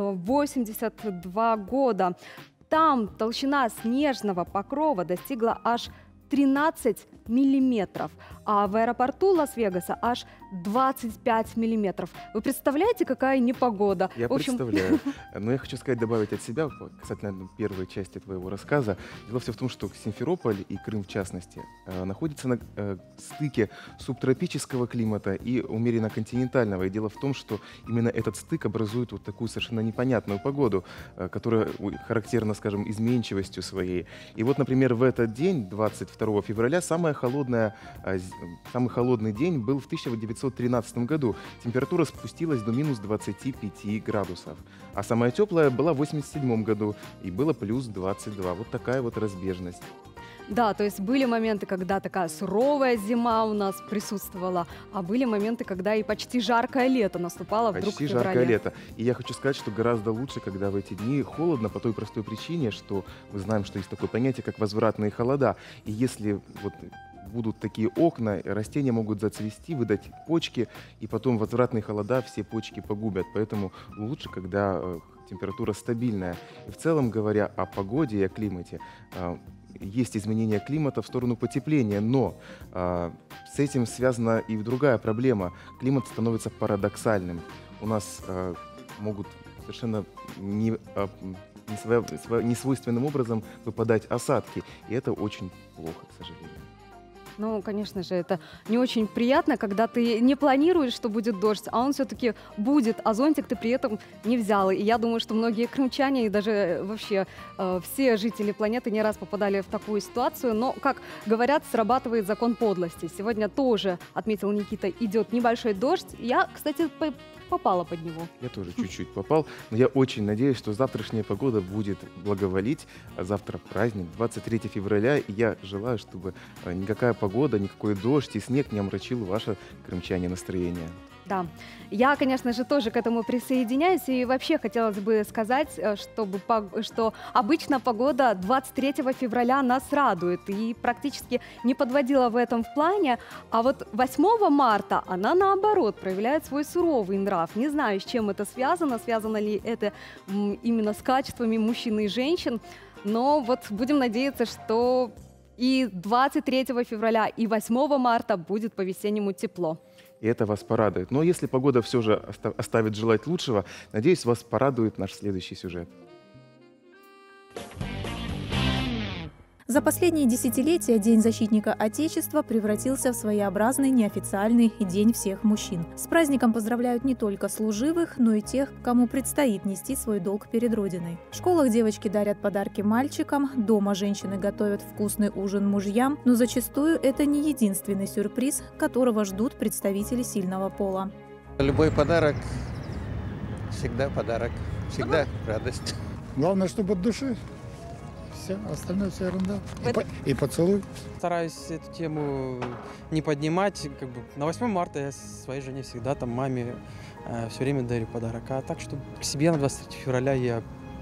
82 года. Там толщина снежного покрова достигла аж 13 миллиметров, а в аэропорту Лас-Вегаса аж 25 миллиметров. Вы представляете, какая непогода? Я представляю. Но я хочу добавить от себя касательно первой части твоего рассказа. Дело все в том, что Симферополь и Крым в частности находятся на стыке субтропического климата и умеренно континентального. И дело в том, что именно этот стык образует вот такую совершенно непонятную погоду, которая характерна, скажем, изменчивостью своей. И вот, например, в этот день, 22 февраля, самый холодный день был в 1913 году. Температура спустилась до минус 25 градусов. А самая теплая была в 1987 году и было плюс 22. Вот такая вот разбежность. Да, то есть были моменты, когда такая суровая зима у нас присутствовала, а были моменты, когда и почти жаркое лето наступало вдруг в Почти феврале. жаркое лето. И я хочу сказать, что гораздо лучше, когда в эти дни холодно, по той простой причине, что мы знаем, что есть такое понятие, как возвратные холода. И если вот будут такие окна, растения могут зацвести, выдать почки, и потом возвратные холода все почки погубят. Поэтому лучше, когда температура стабильная. И в целом, говоря о погоде и о климате, есть изменение климата в сторону потепления, но с этим связана и другая проблема. Климат становится парадоксальным. У нас могут совершенно несвойственным образом выпадать осадки, и это очень плохо, к сожалению. Ну, конечно же, это не очень приятно, когда ты не планируешь, что будет дождь, а он все-таки будет, а зонтик ты при этом не взял. И я думаю, что многие крымчане и даже вообще все жители планеты не раз попадали в такую ситуацию. Но, как говорят, срабатывает закон подлости. Сегодня тоже, отметил Никита, идет небольшой дождь. Я, кстати, попала под него. Я тоже чуть-чуть попал, но я очень надеюсь, что завтрашняя погода будет благоволить. Завтра праздник, 23 февраля, и я желаю, чтобы никакая погода, никакой дождь и снег не омрачил ваше, крымчане, настроение. Да, я, конечно же, тоже к этому присоединяюсь, и вообще хотелось бы сказать, что обычно погода 23 февраля нас радует и практически не подводила в этом плане, а вот 8 марта она, наоборот, проявляет свой суровый нрав. Не знаю, с чем это связано ли это именно с качествами мужчин и женщин, но вот будем надеяться, что и 23 февраля, и 8 марта будет по-весеннему тепло. И это вас порадует. Но если погода все же оставит желать лучшего, надеюсь, вас порадует наш следующий сюжет. За последние десятилетия День защитника Отечества превратился в своеобразный неофициальный День всех мужчин. С праздником поздравляют не только служивых, но и тех, кому предстоит нести свой долг перед Родиной. В школах девочки дарят подарки мальчикам, дома женщины готовят вкусный ужин мужьям, но зачастую это не единственный сюрприз, которого ждут представители сильного пола. Любой подарок всегда подарок, всегда радость. Главное, чтобы от души. Все, остальное все ерунда. И поцелуй. Стараюсь эту тему не поднимать. На 8 марта я своей жене всегда, маме все время дарю подарок. А так, что к себе на 23 февраля я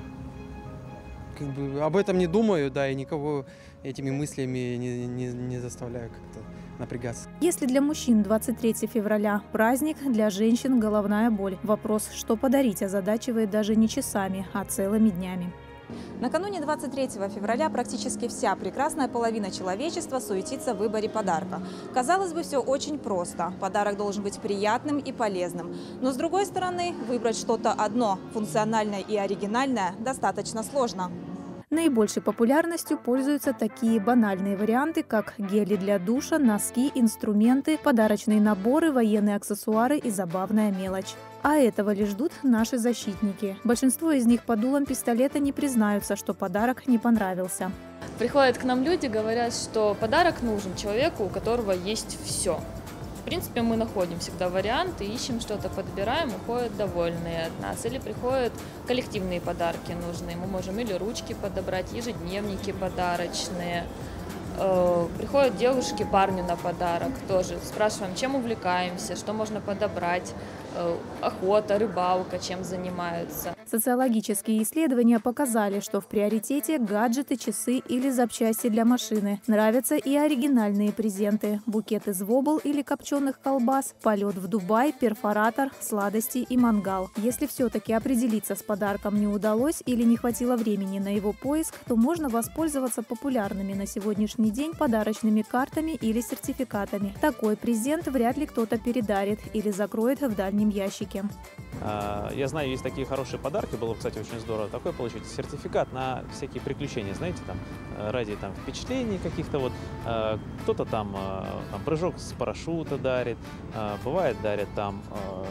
об этом не думаю, да, и никого этими мыслями не заставляю как-то напрягаться. Если для мужчин 23 февраля праздник, для женщин головная боль. Вопрос, что подарить, озадачивает даже не часами, а целыми днями. Накануне 23 февраля практически вся прекрасная половина человечества суетится в выборе подарка. Казалось бы, все очень просто. Подарок должен быть приятным и полезным. Но с другой стороны, выбрать что-то одно, функциональное и оригинальное, достаточно сложно. Наибольшей популярностью пользуются такие банальные варианты, как гели для душа, носки, инструменты, подарочные наборы, военные аксессуары и забавная мелочь. А этого ли ждут наши защитники? Большинство из них под дулом пистолета не признаются, что подарок не понравился. Приходят к нам люди, говорят, что подарок нужен человеку, у которого есть все. В принципе, мы находим всегда варианты, ищем что-то, подбираем, уходят довольные от нас. Или приходят коллективные подарки нужные. Мы можем или ручки подобрать, ежедневники подарочные. Приходят девушки парню на подарок тоже. Спрашиваем, чем увлекаемся, что можно подобрать. Охота, рыбалка, чем занимаются. Социологические исследования показали, что в приоритете гаджеты, часы или запчасти для машины. Нравятся и оригинальные презенты. Букет из вобл или копченых колбас, полет в Дубай, перфоратор, сладости и мангал. Если все-таки определиться с подарком не удалось или не хватило времени на его поиск, то можно воспользоваться популярными на сегодняшний день подарочными картами или сертификатами. Такой презент вряд ли кто-то передарит или закроет в дальнем ящике. Я знаю, есть такие хорошие подарки, было, кстати, очень здорово такой получить сертификат на всякие приключения, знаете, ради впечатлений каких-то, кто-то там прыжок с парашюта дарит, бывает дарят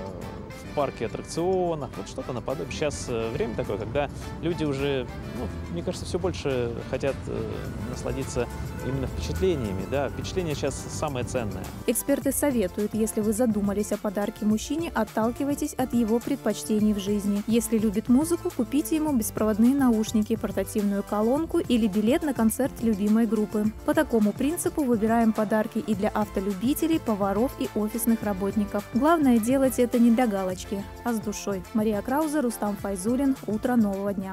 в парке аттракционах, вот что-то наподобие. Сейчас время такое, когда люди уже, ну, мне кажется, все больше хотят насладиться именно впечатлениями. Да? Впечатление сейчас самое ценное. Эксперты советуют, если вы задумались о подарке мужчине, отталкивайтесь от его предпочтений в жизни. Если любит музыку, купите ему беспроводные наушники, портативную колонку или билет на концерт любимой группы. По такому принципу выбираем подарки и для автолюбителей, поваров и офисных работников. Главное делать это не для галочки, а с душой. Мария Краузер, Рустам Файзулин. Утро нового дня.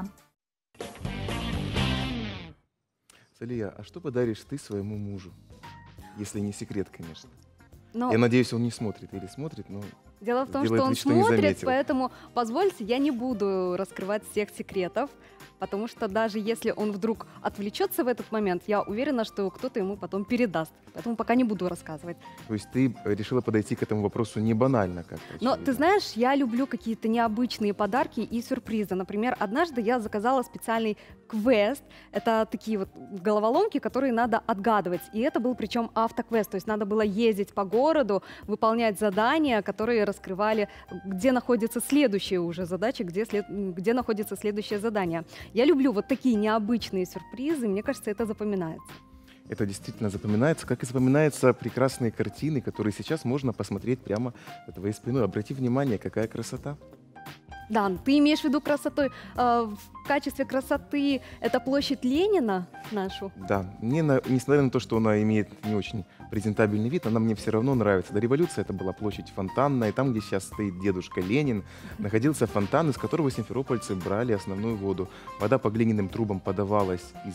Салия, а что подаришь ты своему мужу? Если не секрет, конечно. Но... Я надеюсь, он не смотрит или смотрит, но... Дело в том, что он смотрит, поэтому позвольте, я не буду раскрывать всех секретов, потому что даже если он вдруг отвлечется в этот момент, я уверена, что кто-то ему потом передаст. Поэтому пока не буду рассказывать. То есть ты решила подойти к этому вопросу не банально как-то? Но ты знаешь, я люблю какие-то необычные подарки и сюрпризы. Например, однажды я заказала специальный квест. Это такие вот головоломки, которые надо отгадывать. И это был причем автоквест. То есть надо было ездить по городу, выполнять задания, которые раскрывали, где находится следующая уже задача, где находится следующее задание. Я люблю вот такие необычные сюрпризы. Мне кажется, это запоминается. Это действительно запоминается, как и запоминаются прекрасные картины, которые сейчас можно посмотреть прямо за твоей спиной. Обрати внимание, какая красота. Да, ты имеешь в виду красотой. В качестве красоты это площадь Ленина нашу? Да, мне, несмотря на то, что она имеет не очень презентабельный вид, она мне все равно нравится. До революции это была площадь Фонтанная, и там, где сейчас стоит дедушка Ленин, находился фонтан, из которого симферопольцы брали основную воду. Вода по глиняным трубам подавалась из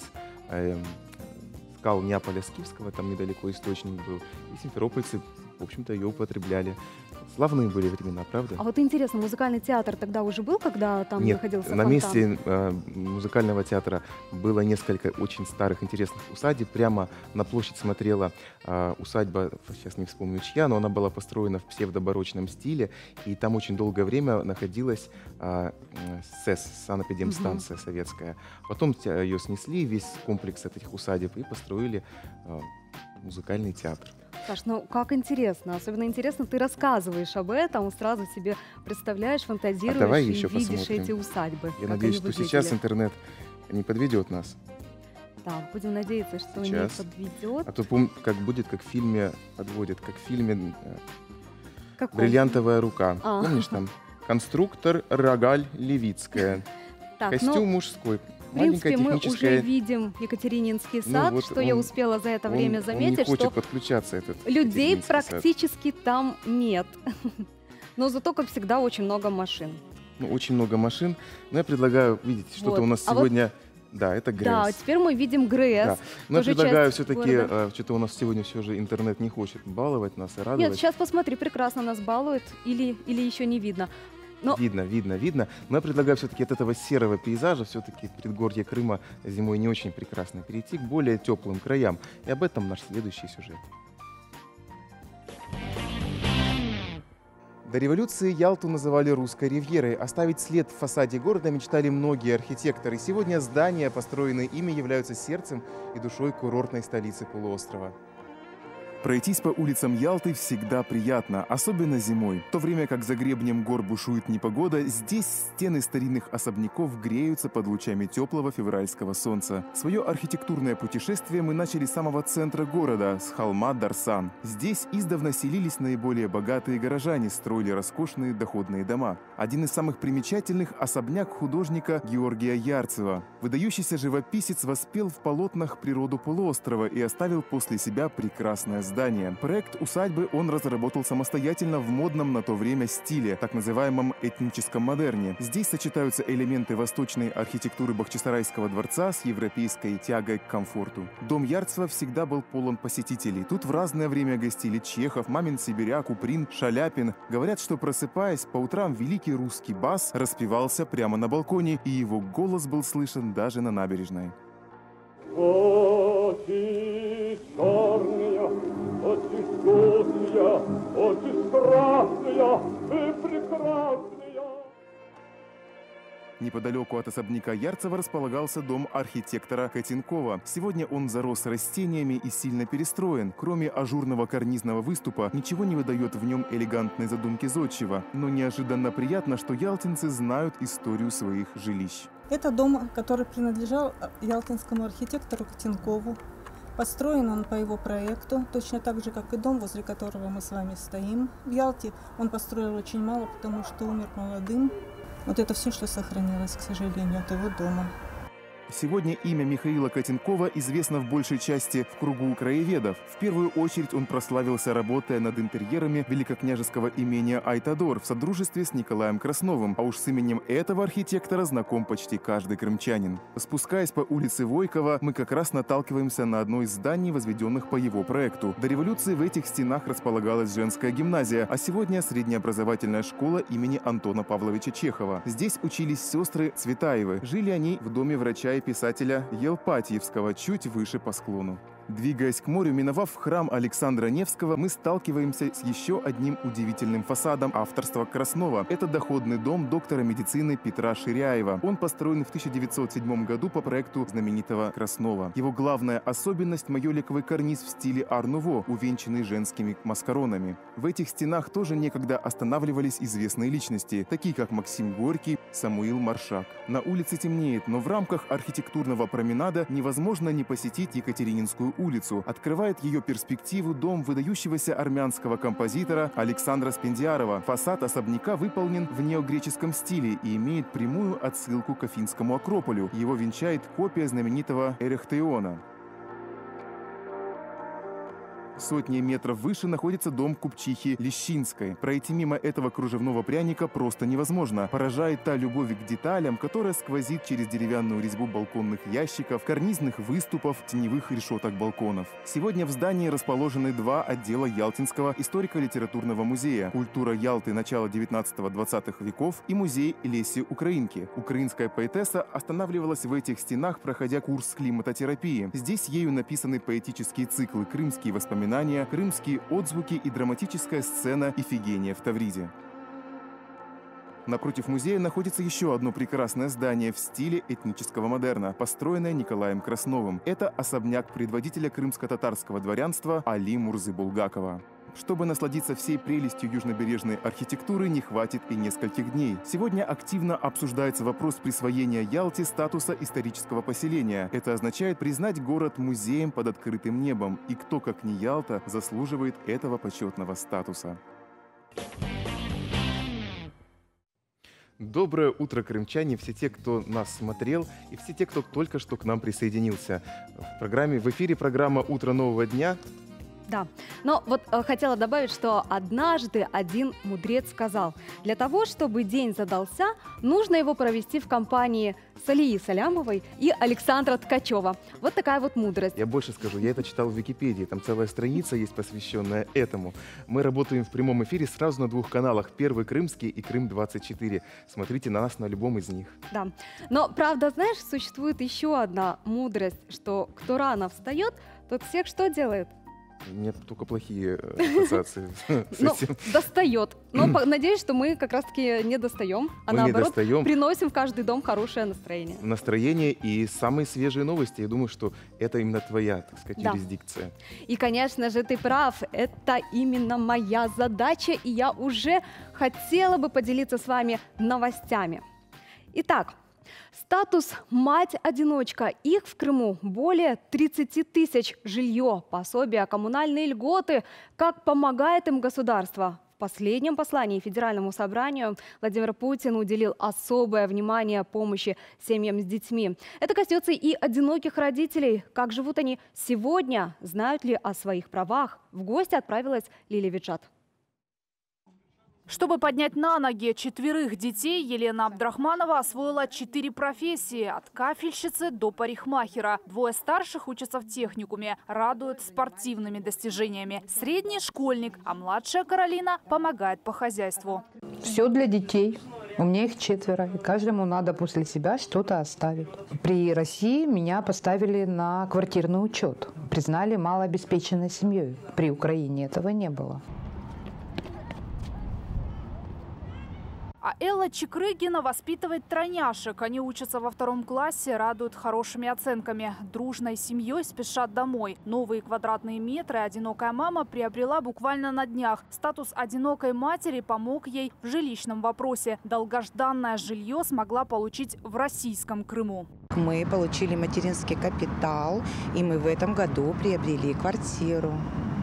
скал Неаполя Скифского, там недалеко источник был, и симферопольцы, в общем-то, ее употребляли. Славные были времена, правда? А вот интересно, музыкальный театр тогда уже был, когда там находился фонтан? На месте музыкального театра было несколько очень старых, интересных усадеб. Прямо на площадь смотрела усадьба, сейчас не вспомню чья, но она была построена в псевдобарочном стиле, и там очень долгое время находилась СЭС, санэпидемстанция советская. Потом ее снесли, весь комплекс этих усадеб, и построили музыкальный театр. Саш, ну как интересно. Особенно интересно, ты рассказываешь об этом, сразу себе представляешь, фантазируешь и видишь посмотрим эти усадьбы. Я надеюсь, что сейчас интернет не подведет нас. Да, будем надеяться, что не подведет. А то помню, как будет, как в фильме подводят, как в фильме «Бриллиантовая рука». Помнишь там? Конструктор Рогаль Левицкая. Костюм мужской. В принципе, мы уже видим Екатерининский сад, вот что я успела за это время заметить, что подключаться людей практически там нет. Но зато, как всегда, очень много машин. Ну, очень много машин. Но я предлагаю видеть, что-то у нас сегодня... Да, это ГРЭС. Да, теперь мы видим ГРЭС. Да. Но я предлагаю все-таки, что-то у нас сегодня все же интернет не хочет баловать нас и радовать. Нет, сейчас посмотри, прекрасно нас балует или еще не видно. Но... Видно. Но я предлагаю все-таки от этого серого пейзажа, все-таки предгорье Крыма зимой не очень прекрасно, перейти к более теплым краям. И об этом наш следующий сюжет. До революции Ялту называли русской ривьерой. Оставить след в фасаде города мечтали многие архитекторы. Сегодня здания, построенные ими, являются сердцем и душой курортной столицы полуострова. Пройтись по улицам Ялты всегда приятно, особенно зимой. В то время как за гребнем гор бушует непогода, здесь стены старинных особняков греются под лучами теплого февральского солнца. Свое архитектурное путешествие мы начали с самого центра города, с холма Дарсан. Здесь издавна селились наиболее богатые горожане, строили роскошные доходные дома. Один из самых примечательных – особняк художника Георгия Ярцева. Выдающийся живописец воспел в полотнах природу полуострова и оставил после себя прекрасное здание. Проект усадьбы он разработал самостоятельно в модном на то время стиле, так называемом этническом модерне. Здесь сочетаются элементы восточной архитектуры Бахчисарайского дворца с европейской тягой к комфорту. Дом Ярцева всегда был полон посетителей. Тут в разное время гостили Чехов, Мамин Сибиряк, Куприн, Шаляпин. Говорят, что просыпаясь, по утрам великий русский бас распевался прямо на балконе, и его голос был слышен даже на набережной. Очень вкусная, очень страшная и прекрасная. Неподалеку от особняка Ярцева располагался дом архитектора Котенкова. Сегодня он зарос растениями и сильно перестроен. Кроме ажурного карнизного выступа, ничего не выдает в нем элегантной задумки зодчего. Но неожиданно приятно, что ялтинцы знают историю своих жилищ. Это дом, который принадлежал ялтинскому архитектору Котенкову. Построен он по его проекту, точно так же, как и дом, возле которого мы с вами стоим. В Ялте он построил очень мало, потому что умер молодым. Вот это все, что сохранилось, к сожалению, от его дома. Сегодня имя Михаила Котенкова известно в большей части в кругу краеведов. В первую очередь он прославился, работая над интерьерами великокняжеского имения Айтадор в содружестве с Николаем Красновым. А уж с именем этого архитектора знаком почти каждый крымчанин. Спускаясь по улице Войкова, мы как раз наталкиваемся на одно из зданий, возведенных по его проекту. До революции в этих стенах располагалась женская гимназия, а сегодня среднеобразовательная школа имени Антона Павловича Чехова. Здесь учились сестры Цветаевы. Жили они в доме врача и писателя Елпатьевского, чуть выше по склону. Двигаясь к морю, миновав храм Александра Невского, мы сталкиваемся с еще одним удивительным фасадом авторства Краснова. Это доходный дом доктора медицины Петра Ширяева. Он построен в 1907 году по проекту знаменитого Краснова. Его главная особенность – майоликовый карниз в стиле ар-нуво, увенчанный женскими маскаронами. В этих стенах тоже некогда останавливались известные личности, такие как Максим Горький, Самуил Маршак. На улице темнеет, но в рамках архитектурного променада невозможно не посетить Екатерининскую улицу. Открывает ее перспективу дом выдающегося армянского композитора Александра Спендиарова. Фасад особняка выполнен в неогреческом стиле и имеет прямую отсылку к Афинскому Акрополю. Его венчает копия знаменитого Эрехтеона. Сотни метров выше находится дом купчихи Лещинской. Пройти мимо этого кружевного пряника просто невозможно. Поражает та любовь к деталям, которая сквозит через деревянную резьбу балконных ящиков, карнизных выступов, теневых решеток балконов. Сегодня в здании расположены два отдела Ялтинского историко-литературного музея: культура Ялты начала 19-20 веков и музей Леси Украинки. Украинская поэтесса останавливалась в этих стенах, проходя курс климатотерапии. Здесь ею написаны поэтические циклы «Крымские воспоминания», «Крымские отзвуки» и драматическая сцена «Ифигения в Тавриде». Напротив музея находится еще одно прекрасное здание в стиле этнического модерна, построенное Николаем Красновым. Это особняк предводителя крымско-татарского дворянства Али Мурзы Булгакова. Чтобы насладиться всей прелестью южнобережной архитектуры, не хватит и нескольких дней. Сегодня активно обсуждается вопрос присвоения Ялте статуса исторического поселения. Это означает признать город музеем под открытым небом. И кто, как не Ялта, заслуживает этого почетного статуса. Доброе утро, крымчане, все те, кто нас смотрел, и все те, кто только что к нам присоединился. В эфире программа «Утро нового дня». Да, но вот хотела добавить, что однажды один мудрец сказал: для того, чтобы день задался, нужно его провести в компании с Алией Салямовой и Александра Ткачева. Вот такая вот мудрость. Я больше скажу, я это читал в Википедии, там целая страница есть, посвященная этому. Мы работаем в прямом эфире сразу на двух каналах: Первый Крымский и Крым-24. Смотрите на нас на любом из них. Да, но правда, знаешь, существует еще одна мудрость, что кто рано встает, тот всех что делает? Нет, только плохие ассоциации с этим. Достает. Но надеюсь, что мы как раз-таки не достаем, а наоборот приносим в каждый дом хорошее настроение. Настроение и самые свежие новости. Я думаю, что это именно твоя, так сказать, юрисдикция. И, конечно же, ты прав. Это именно моя задача, и я уже хотела бы поделиться с вами новостями. Итак, статус «мать-одиночка». Их в Крыму более 30 тысяч. Жилье, пособия, коммунальные льготы. Как помогает им государство? В последнем послании Федеральному собранию Владимир Путин уделил особое внимание помощи семьям с детьми. Это коснется и одиноких родителей. Как живут они сегодня? Знают ли о своих правах? В гости отправилась Лилия Виджат. Чтобы поднять на ноги 4 детей, Елена Абдрахманова освоила 4 профессии – от кафельщицы до парикмахера. 2 старших учатся в техникуме, радуют спортивными достижениями. Средний – школьник, а младшая Каролина помогает по хозяйству. Все для детей. У меня их 4, и каждому надо после себя что-то оставить. При России меня поставили на квартирный учет. Признали малообеспеченной семьей. При Украине этого не было. А Элла Чекрыгина воспитывает тройняшек. Они учатся во 2 классе, радуют хорошими оценками. Дружной семьей спешат домой. Новые квадратные метры одинокая мама приобрела буквально на днях. Статус одинокой матери помог ей в жилищном вопросе. Долгожданное жилье смогла получить в российском Крыму. Мы получили материнский капитал, и мы в этом году приобрели квартиру.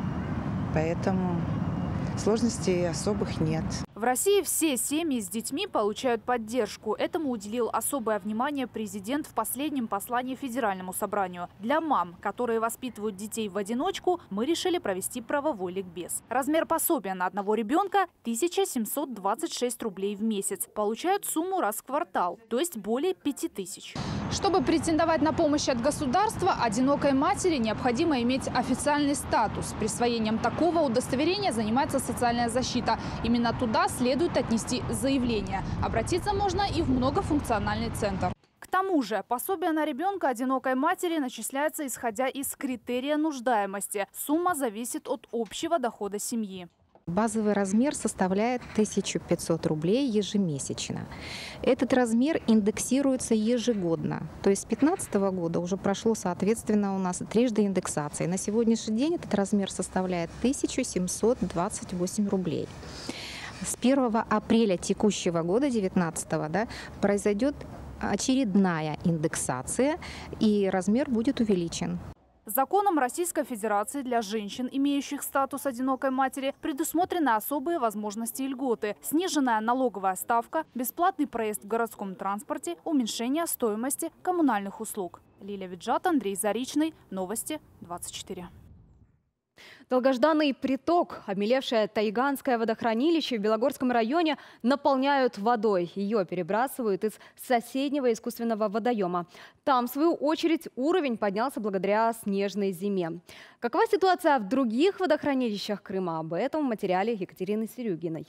Поэтому сложностей особых нет. В России все семьи с детьми получают поддержку. Этому уделил особое внимание президент в последнем послании Федеральному собранию. Для мам, которые воспитывают детей в одиночку, мы решили провести правовой ликбез. Размер пособия на одного ребенка – 1726 рублей в месяц. Получают сумму раз в квартал, то есть более 5000. Чтобы претендовать на помощь от государства, одинокой матери необходимо иметь официальный статус. Присвоением такого удостоверения занимается социальная защита. Именно туда следует отнести заявление. Обратиться можно и в многофункциональный центр. К тому же пособие на ребенка одинокой матери начисляется исходя из критерия нуждаемости. Сумма зависит от общего дохода семьи. Базовый размер составляет 1500 рублей ежемесячно. Этот размер индексируется ежегодно. То есть с 2015 года уже прошло, соответственно, у нас трижды индексация. На сегодняшний день этот размер составляет 1728 рублей. С 1 апреля текущего года, 2019, произойдет очередная индексация, и размер будет увеличен. Законом Российской Федерации для женщин, имеющих статус одинокой матери, предусмотрены особые возможности и льготы. Сниженная налоговая ставка, бесплатный проезд в городском транспорте, уменьшение стоимости коммунальных услуг. Лилия Виджат, Андрей Заричный. Новости 24. Долгожданный приток, обмелевшее Тайганское водохранилище в Белогорском районе, наполняют водой. Ее перебрасывают из соседнего искусственного водоема. Там, в свою очередь, уровень поднялся благодаря снежной зиме. Какова ситуация в других водохранилищах Крыма? Об этом в материале Екатерины Серюгиной.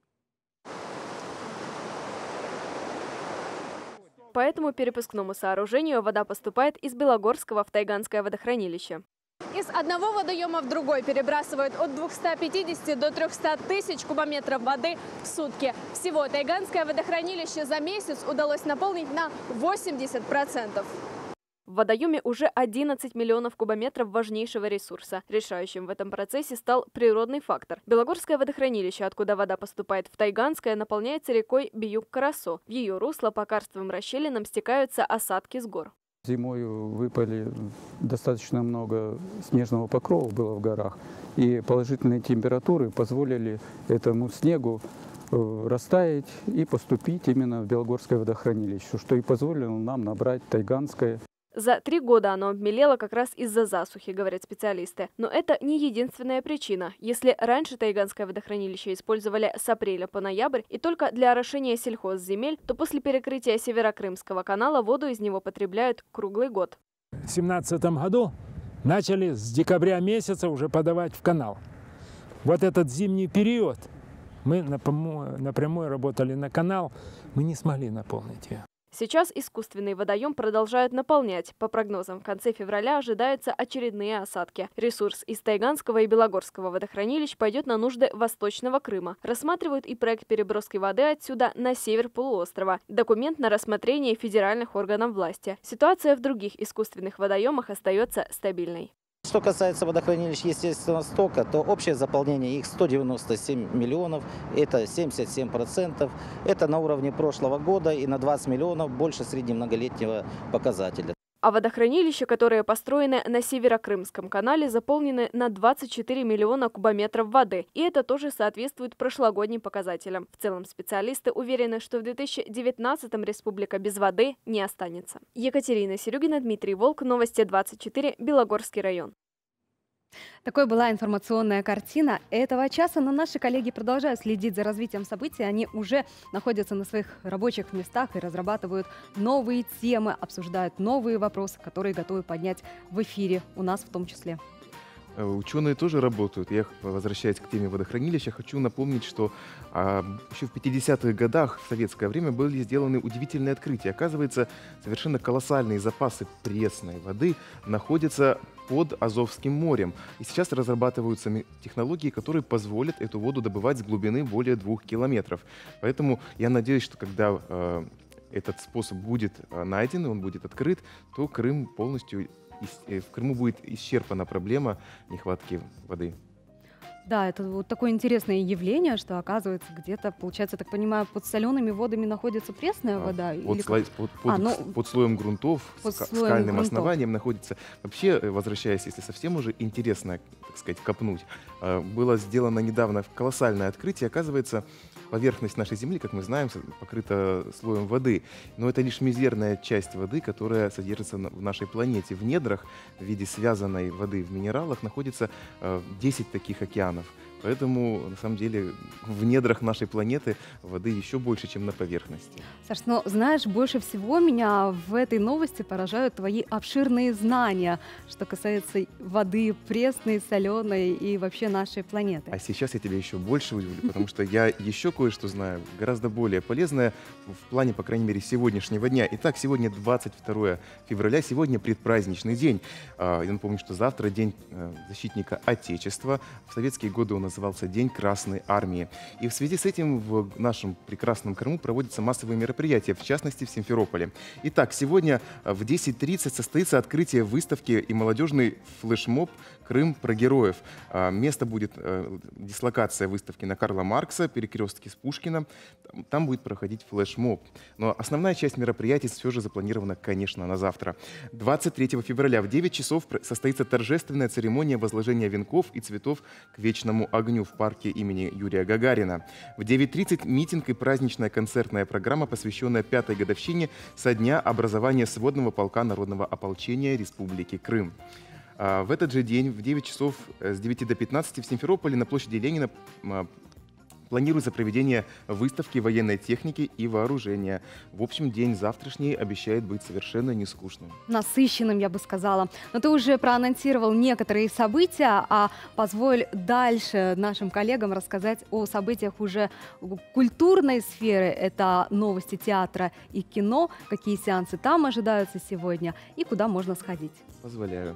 По этому перепускному сооружению вода поступает из Белогорского в Тайганское водохранилище. Из одного водоема в другой перебрасывают от 250 до 300 тысяч кубометров воды в сутки. Всего Тайганское водохранилище за месяц удалось наполнить на 80%. В водоеме уже 11 миллионов кубометров важнейшего ресурса. Решающим в этом процессе стал природный фактор. Белогорское водохранилище, откуда вода поступает в Тайганское, наполняется рекой Биюк-Карасо. В ее русло по карстовым расщелинам стекаются осадки с гор. Зимой выпали достаточно много снежного покрова было в горах, и положительные температуры позволили этому снегу растаять и поступить именно в Белогорское водохранилище, что и позволило нам набрать Тайганское. За 3 года оно обмелело как раз из-за засухи, говорят специалисты. Но это не единственная причина. Если раньше Тайганское водохранилище использовали с апреля по ноябрь и только для орошения сельхозземель, то после перекрытия Северокрымского канала воду из него потребляют круглый год. В 2017 году начали с декабря месяца уже подавать в канал. Вот этот зимний период мы напрямую работали на канал, мы не смогли наполнить ее. Сейчас искусственный водоем продолжают наполнять. По прогнозам, в конце февраля ожидаются очередные осадки. Ресурс из Тайганского и Белогорского водохранилищ пойдет на нужды Восточного Крыма. Рассматривают и проект переброски воды отсюда на север полуострова. Документ на рассмотрение федеральных органов власти. Ситуация в других искусственных водоемах остается стабильной. Что касается водохранилищ естественного стока, то общее заполнение их 197 миллионов, это 77%. Это на уровне прошлого года и на 20 миллионов больше среднемноголетнего показателя. А водохранилища, которые построены на Северокрымском канале, заполнены на 24 миллиона кубометров воды. И это тоже соответствует прошлогодним показателям. В целом специалисты уверены, что в 2019-м республика без воды не останется. Екатерина Серюгина, Дмитрий Волк, Новости 24, Белогорский район. Такой была информационная картина этого часа, но наши коллеги продолжают следить за развитием событий. Они уже находятся на своих рабочих местах и разрабатывают новые темы, обсуждают новые вопросы, которые готовы поднять в эфире, у нас в том числе. Ученые тоже работают. Я, возвращаясь к теме водохранилища, хочу напомнить, что еще в 50-х годах в советское время были сделаны удивительные открытия. Оказывается, совершенно колоссальные запасы пресной воды находятся под Азовским морем. И сейчас разрабатываются технологии, которые позволят эту воду добывать с глубины более 2 километров. Поэтому я надеюсь, что когда этот способ будет найден, он будет открыт, то Крым полностью, в Крыму будет исчерпана проблема нехватки воды. Да, это вот такое интересное явление, что оказывается где-то, получается, я так понимаю, под солеными водами находится пресная вода? Под слоем грунтов, скальным основанием находится. Вообще, возвращаясь, если совсем уже интересно, так сказать, копнуть, было сделано недавно колоссальное открытие. Оказывается, поверхность нашей Земли, как мы знаем, покрыта слоем воды. Но это лишь мизерная часть воды, которая содержится в нашей планете. В недрах, в виде связанной воды в минералах, находится 10 таких океанов. Поэтому, на самом деле, в недрах нашей планеты воды еще больше, чем на поверхности. Саш, ну, знаешь, больше всего меня в этой новости поражают твои обширные знания, что касается воды пресной, соленой и вообще нашей планеты. А сейчас я тебя еще больше удивлю, потому что я еще кое-что знаю, гораздо более полезное в плане, по крайней мере, сегодняшнего дня. Итак, сегодня 22 февраля, сегодня предпраздничный день. Я напомню, что завтра День защитника Отечества. В советские годы он назывался День Красной Армии. И в связи с этим в нашем прекрасном Крыму проводятся массовые мероприятия, в частности в Симферополе. Итак, сегодня в 10:30 состоится открытие выставки и молодежный флешмоб «Крым про героев». Место будет дислокация выставки на Карла Маркса, перекрестке с Пушкиным. Там будет проходить флешмоб. Но основная часть мероприятий все же запланирована, конечно, на завтра. 23 февраля в 9 часов состоится торжественная церемония возложения венков и цветов к вечному огню в парке имени Юрия Гагарина. В 9:30 митинг и праздничная концертная программа, посвященная 5-й годовщине со дня образования сводного полка Народного ополчения Республики Крым. В этот же день в 9 часов с 9 до 15 в Симферополе на площади Ленина планируется проведение выставки военной техники и вооружения. В общем, день завтрашний обещает быть совершенно нескучным. Насыщенным, я бы сказала. Но ты уже проанонсировал некоторые события, а позволь дальше нашим коллегам рассказать о событиях уже культурной сферы. Это новости театра и кино, какие сеансы там ожидаются сегодня и куда можно сходить. Позволяю.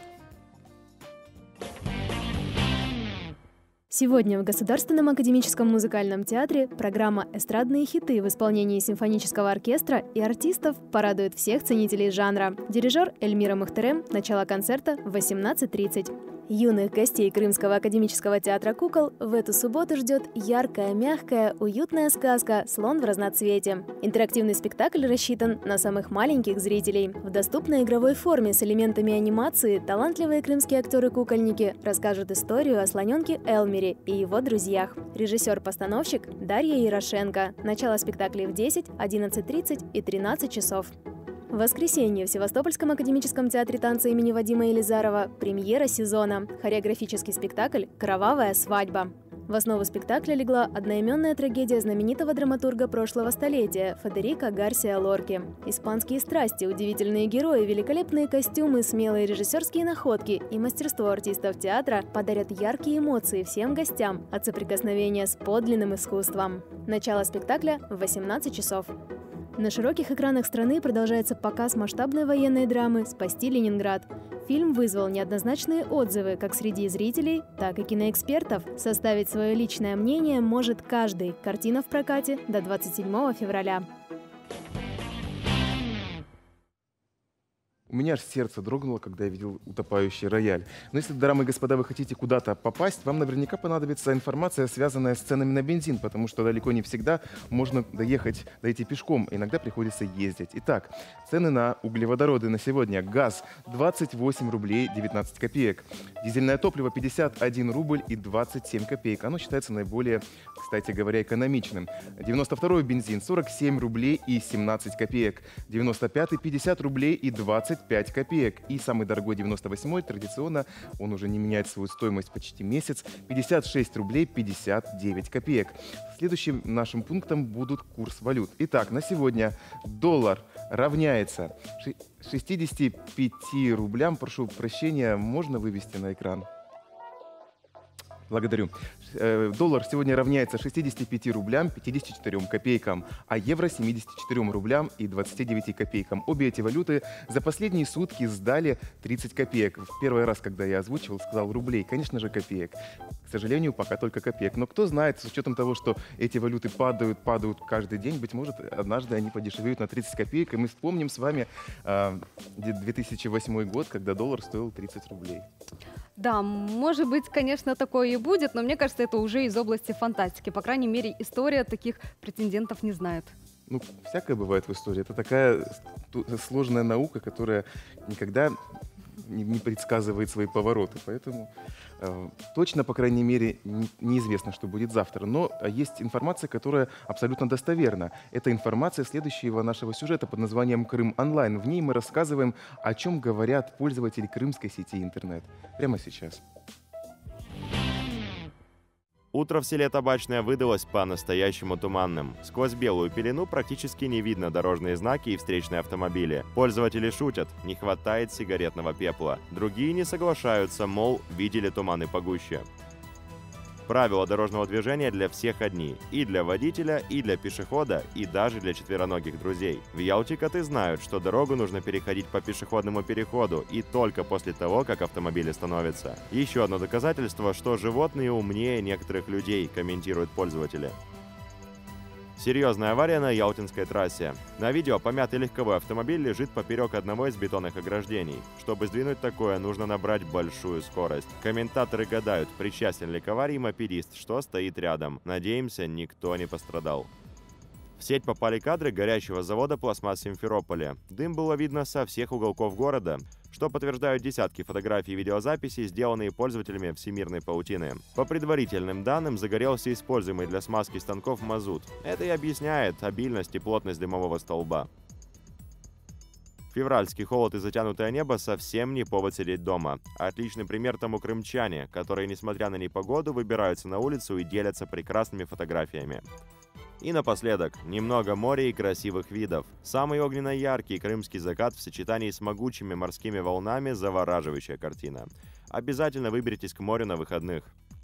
Сегодня в Государственном академическом музыкальном театре программа «Эстрадные хиты» в исполнении симфонического оркестра и артистов порадует всех ценителей жанра. Дирижер Эльмира Мухтерем. Начало концерта в 18:30. Юных гостей Крымского академического театра кукол в эту субботу ждет яркая, мягкая, уютная сказка «Слон в разноцвете». Интерактивный спектакль рассчитан на самых маленьких зрителей. В доступной игровой форме с элементами анимации талантливые крымские актеры-кукольники расскажут историю о слоненке Элмире и его друзьях. Режиссер-постановщик Дарья Ярошенко. Начало спектаклей в 10, 11:30 и 13 часов. В воскресенье в Севастопольском академическом театре танца имени Вадима Елизарова премьера сезона – хореографический спектакль «Кровавая свадьба». В основу спектакля легла одноименная трагедия знаменитого драматурга прошлого столетия Федерико Гарсиа Лорки. Испанские страсти, удивительные герои, великолепные костюмы, смелые режиссерские находки и мастерство артистов театра подарят яркие эмоции всем гостям от соприкосновения с подлинным искусством. Начало спектакля в 18 часов. На широких экранах страны продолжается показ масштабной военной драмы «Спасти Ленинград». Фильм вызвал неоднозначные отзывы как среди зрителей, так и киноэкспертов. Составить свое личное мнение может каждый. Картина в прокате до 27 февраля. У меня аж сердце дрогнуло, когда я видел утопающий рояль. Но если, дамы и господа, вы хотите куда-то попасть, вам наверняка понадобится информация, связанная с ценами на бензин, потому что далеко не всегда можно дойти пешком. Иногда приходится ездить. Итак, цены на углеводороды на сегодня. Газ 28 рублей 19 копеек. Дизельное топливо 51 рубль и 27 копеек. Оно считается наиболее, кстати говоря, экономичным. 92-й бензин 47 рублей и 17 копеек. 95-й 50 рублей и 25 копеек. И самый дорогой 98-й, традиционно, он уже не меняет свою стоимость почти месяц, 56 рублей 59 копеек. Следующим нашим пунктом будут курс валют. Итак, на сегодня доллар равняется 65 рублям. Прошу прощения, можно вывести на экран? Благодарю. Доллар сегодня равняется 65 рублям 54 копейкам, а евро 74 рублям и 29 копейкам. Обе эти валюты за последние сутки сдали 30 копеек. В первый раз, когда я озвучивал, сказал рублей. Конечно же, копеек. К сожалению, пока только копеек. Но кто знает, с учетом того, что эти валюты падают каждый день, быть может, однажды они подешевеют на 30 копеек. И мы вспомним с вами 2008 год, когда доллар стоил 30 рублей. Да, может быть, конечно, такое и будет, но мне кажется, это уже из области фантастики. По крайней мере, история таких претендентов не знает. Ну, всякое бывает в истории. Это такая сложная наука, которая никогда не предсказывает свои повороты. Поэтому точно, по крайней мере, неизвестно, что будет завтра. Но есть информация, которая абсолютно достоверна. Это информация следующего нашего сюжета под названием «Крым онлайн». В ней мы рассказываем, о чем говорят пользователи крымской сети интернет. Прямо сейчас. Утро в селе Табачное выдалось по-настоящему туманным. Сквозь белую пелену практически не видно дорожные знаки и встречные автомобили. Пользователи шутят, не хватает сигаретного пепла. Другие не соглашаются, мол, видели туманы погуще. Правила дорожного движения для всех одни. И для водителя, и для пешехода, и даже для четвероногих друзей. В Ялте коты знают, что дорогу нужно переходить по пешеходному переходу, и только после того, как автомобили становятся. Еще одно доказательство, что животные умнее некоторых людей, комментируют пользователи. Серьезная авария на Ялтинской трассе. На видео помятый легковой автомобиль лежит поперек одного из бетонных ограждений. Чтобы сдвинуть такое, нужно набрать большую скорость. Комментаторы гадают, причастен ли к аварии мопедист, что стоит рядом. Надеемся, никто не пострадал. В сеть попали кадры горящего завода пластмасс в Симферополе. Дым было видно со всех уголков города, что подтверждают десятки фотографий и видеозаписей, сделанные пользователями всемирной паутины. По предварительным данным, загорелся используемый для смазки станков мазут. Это и объясняет обильность и плотность дымового столба. Февральский холод и затянутое небо совсем не повод сидеть дома. Отличный пример тому крымчане, которые, несмотря на непогоду, выбираются на улицу и делятся прекрасными фотографиями. И напоследок, немного моря и красивых видов. Самый огненно-яркий крымский закат в сочетании с могучими морскими волнами – завораживающая картина. Обязательно выберитесь к морю на выходных.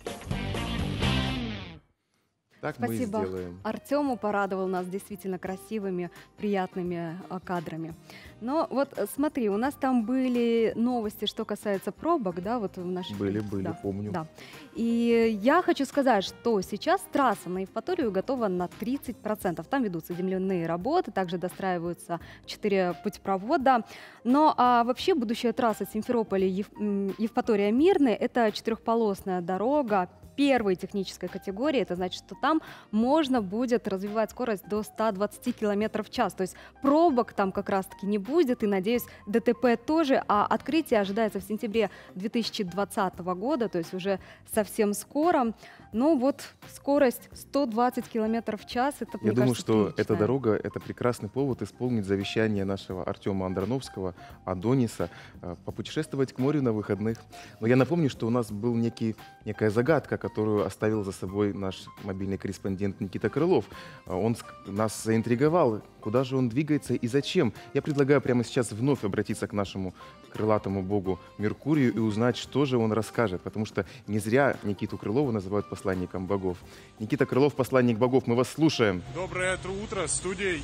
Так Спасибо. Мы и сделаем. Артему порадовал нас действительно красивыми, приятными кадрами. Но вот смотри, у нас там были новости, что касается пробок, да, вот в нашей... Были, да, помню. Да. И я хочу сказать, что сейчас трасса на Евпаторию готова на 30%. Там ведутся земляные работы, также достраиваются 4 путепровода. Но вообще будущая трасса Симферополь-Евпатория-Мирный – это 4-полосная дорога первой технической категории. Это значит, что там можно будет развивать скорость до 120 км в час. То есть пробок там как раз-таки не будет, и, надеюсь, ДТП тоже. А открытие ожидается в сентябре 2020 года, то есть уже совсем скоро. Ну вот скорость 120 км в час. Это, Я думаю, что эта дорога – это прекрасный повод исполнить завещание нашего Артема Андроновского, Адониса, попутешествовать к морю на выходных. Но я напомню, что у нас был некая загадка, которую оставил за собой наш мобильный корреспондент Никита Крылов. Он нас заинтриговал, куда же он двигается и зачем. Я предлагаю прямо сейчас вновь обратиться к нашему крылатому богу Меркурию и узнать, что же он расскажет, потому что не зря Никиту Крылова называют посланником богов. Никита Крылов, посланник богов, мы вас слушаем. Доброе утро, студия.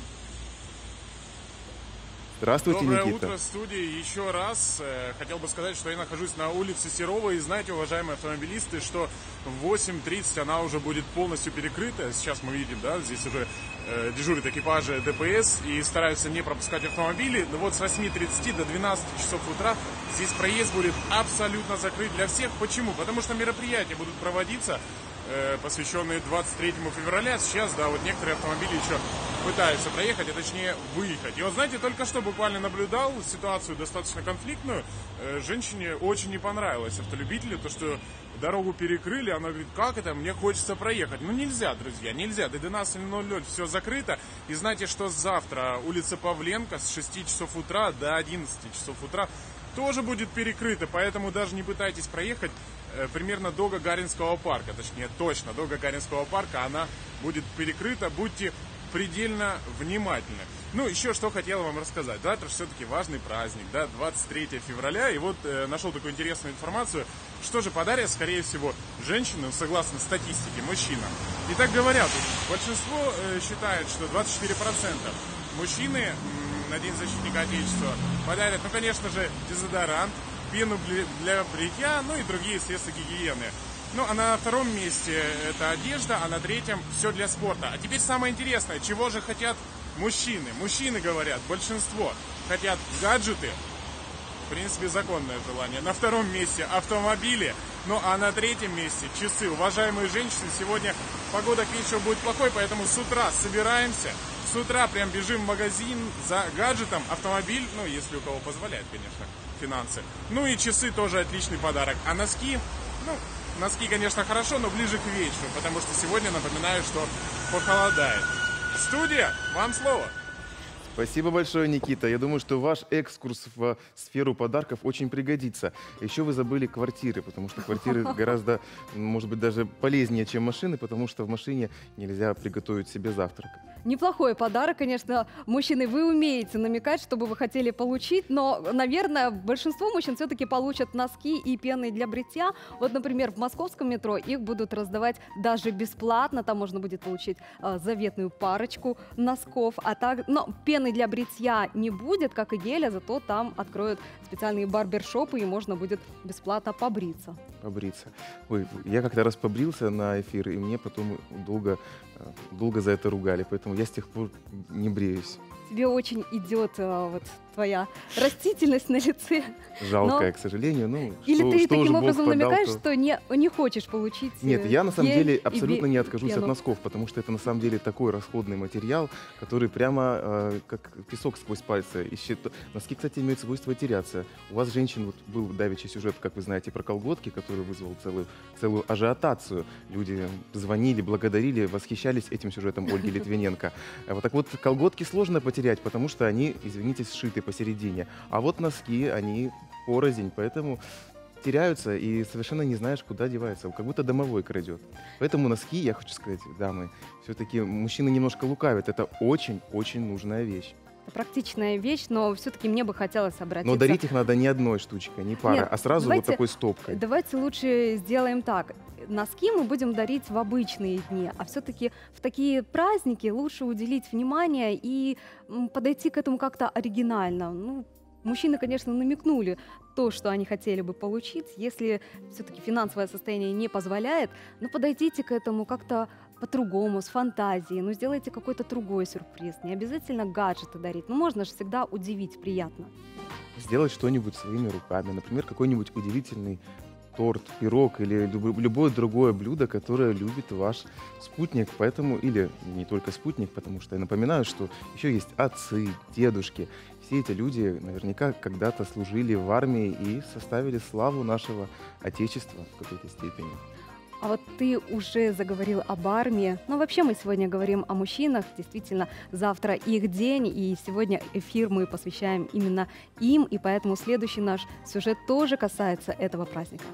Здравствуйте, Доброе Никита. утро, студии. Еще раз хотел бы сказать, что я нахожусь на улице Серова. И знаете, уважаемые автомобилисты, что в 8:30 она уже будет полностью перекрыта. Сейчас мы видим, да, здесь уже дежурят экипажи ДПС и стараются не пропускать автомобили. Но вот с 8:30 до 12 часов утра здесь проезд будет абсолютно закрыт для всех. Почему? Потому что мероприятия будут проводиться, посвященные 23 февраля. Сейчас, да, вот некоторые автомобили еще пытаются проехать, а точнее выехать. И вот, знаете, только что буквально наблюдал ситуацию достаточно конфликтную. Женщине очень не понравилось, автолюбителю, то, что дорогу перекрыли. Она говорит, как это, мне хочется проехать. Ну нельзя, друзья, нельзя. До 12:00 все закрыто. И знаете, что завтра улица Павленко с 6 часов утра до 11 часов утра тоже будет перекрыта. Поэтому даже не пытайтесь проехать примерно до Гагаринского парка. Точнее, точно до Гагаринского парка она будет перекрыта. Будьте предельно внимательны. Ну, еще что хотел вам рассказать. Завтра все-таки важный праздник, да, 23 февраля. И вот нашел такую интересную информацию, что же подарят, скорее всего, женщины, согласно статистике, мужчинам. И так говорят, большинство считает, что 24% мужчины на День защитника Отечества подарят, ну, конечно же, дезодорант, пену для бритья, ну и другие средства гигиены. Ну, а на втором месте это одежда, а на третьем все для спорта. А теперь самое интересное, чего же хотят мужчины? Мужчины говорят, большинство хотят гаджеты, в принципе, законное желание. На втором месте автомобили, ну а на третьем месте часы. Уважаемые женщины, сегодня погода к вечеру будет плохой, поэтому с утра собираемся, с утра прям бежим в магазин за гаджетом, автомобиль, ну, если у кого позволяет, конечно, финансы. Ну и часы тоже отличный подарок. А носки, ну, носки, конечно, хорошо, но ближе к вечеру, потому что сегодня, напоминаю, что похолодает. Студия, вам слово. Спасибо большое, Никита. Я думаю, что ваш экскурс в сферу подарков очень пригодится. Еще вы забыли квартиры, потому что квартиры гораздо, может быть, даже полезнее, чем машины, потому что в машине нельзя приготовить себе завтрак. Неплохой подарок, конечно. Мужчины, вы умеете намекать, что бы вы хотели получить, но, наверное, большинство мужчин все-таки получат носки и пены для бритья. Вот, например, в московском метро их будут раздавать даже бесплатно. Там можно будет получить заветную парочку носков. Но пены для бритья не будет, как и геля, зато там откроют специальные барбершопы, и можно будет бесплатно побриться. Ой, я как-то раз побрился на эфир, и мне потом долго за это ругали, поэтому я с тех пор не бреюсь. Тебе очень идет вот твоя растительность на лице. Жалкая, к сожалению. Ну, или ты таким образом намекаешь, что не хочешь получить? Нет, я на самом деле абсолютно не откажусь от носков, потому что это на самом деле такой расходный материал, который прямо как песок сквозь пальцы ищет. Носки, кстати, имеют свойство теряться. У вас, женщин, вот был давеча сюжет, как вы знаете, про колготки, который вызвал целую ажиотацию. Люди звонили, благодарили, восхищались этим сюжетом Ольги Литвиненко. Вот так вот, колготки сложно потерять, потому что они, извините, сшиты посередине. А вот носки, они порознь, поэтому теряются и совершенно не знаешь, куда девается. Как будто домовой крадет. Поэтому носки, я хочу сказать, дамы, все-таки мужчины немножко лукавят. Это очень-очень нужная вещь. Практичная вещь, но все-таки мне бы хотелось обратиться. Но дарить их надо не одной штучкой, не парой, а сразу вот такой стопкой. Давайте лучше сделаем так. Носки мы будем дарить в обычные дни, а все-таки в такие праздники лучше уделить внимание и подойти к этому как-то оригинально. Ну, мужчины, конечно, намекнули то, что они хотели бы получить. Если все-таки финансовое состояние не позволяет, но подойдите к этому как-то по-другому, с фантазией. Ну, сделайте какой-то другой сюрприз. Не обязательно гаджеты дарить. Ну, можно же всегда удивить приятно. Сделать что-нибудь своими руками. Например, какой-нибудь удивительный торт, пирог или любое другое блюдо, которое любит ваш спутник. Поэтому, или не только спутник, потому что я напоминаю, что еще есть отцы, дедушки. Все эти люди наверняка когда-то служили в армии и составили славу нашего Отечества в какой-то степени. А вот ты уже заговорил об армии. Но вообще мы сегодня говорим о мужчинах. Действительно, завтра их день, и сегодня эфир мы посвящаем именно им. И поэтому следующий наш сюжет тоже касается этого праздника.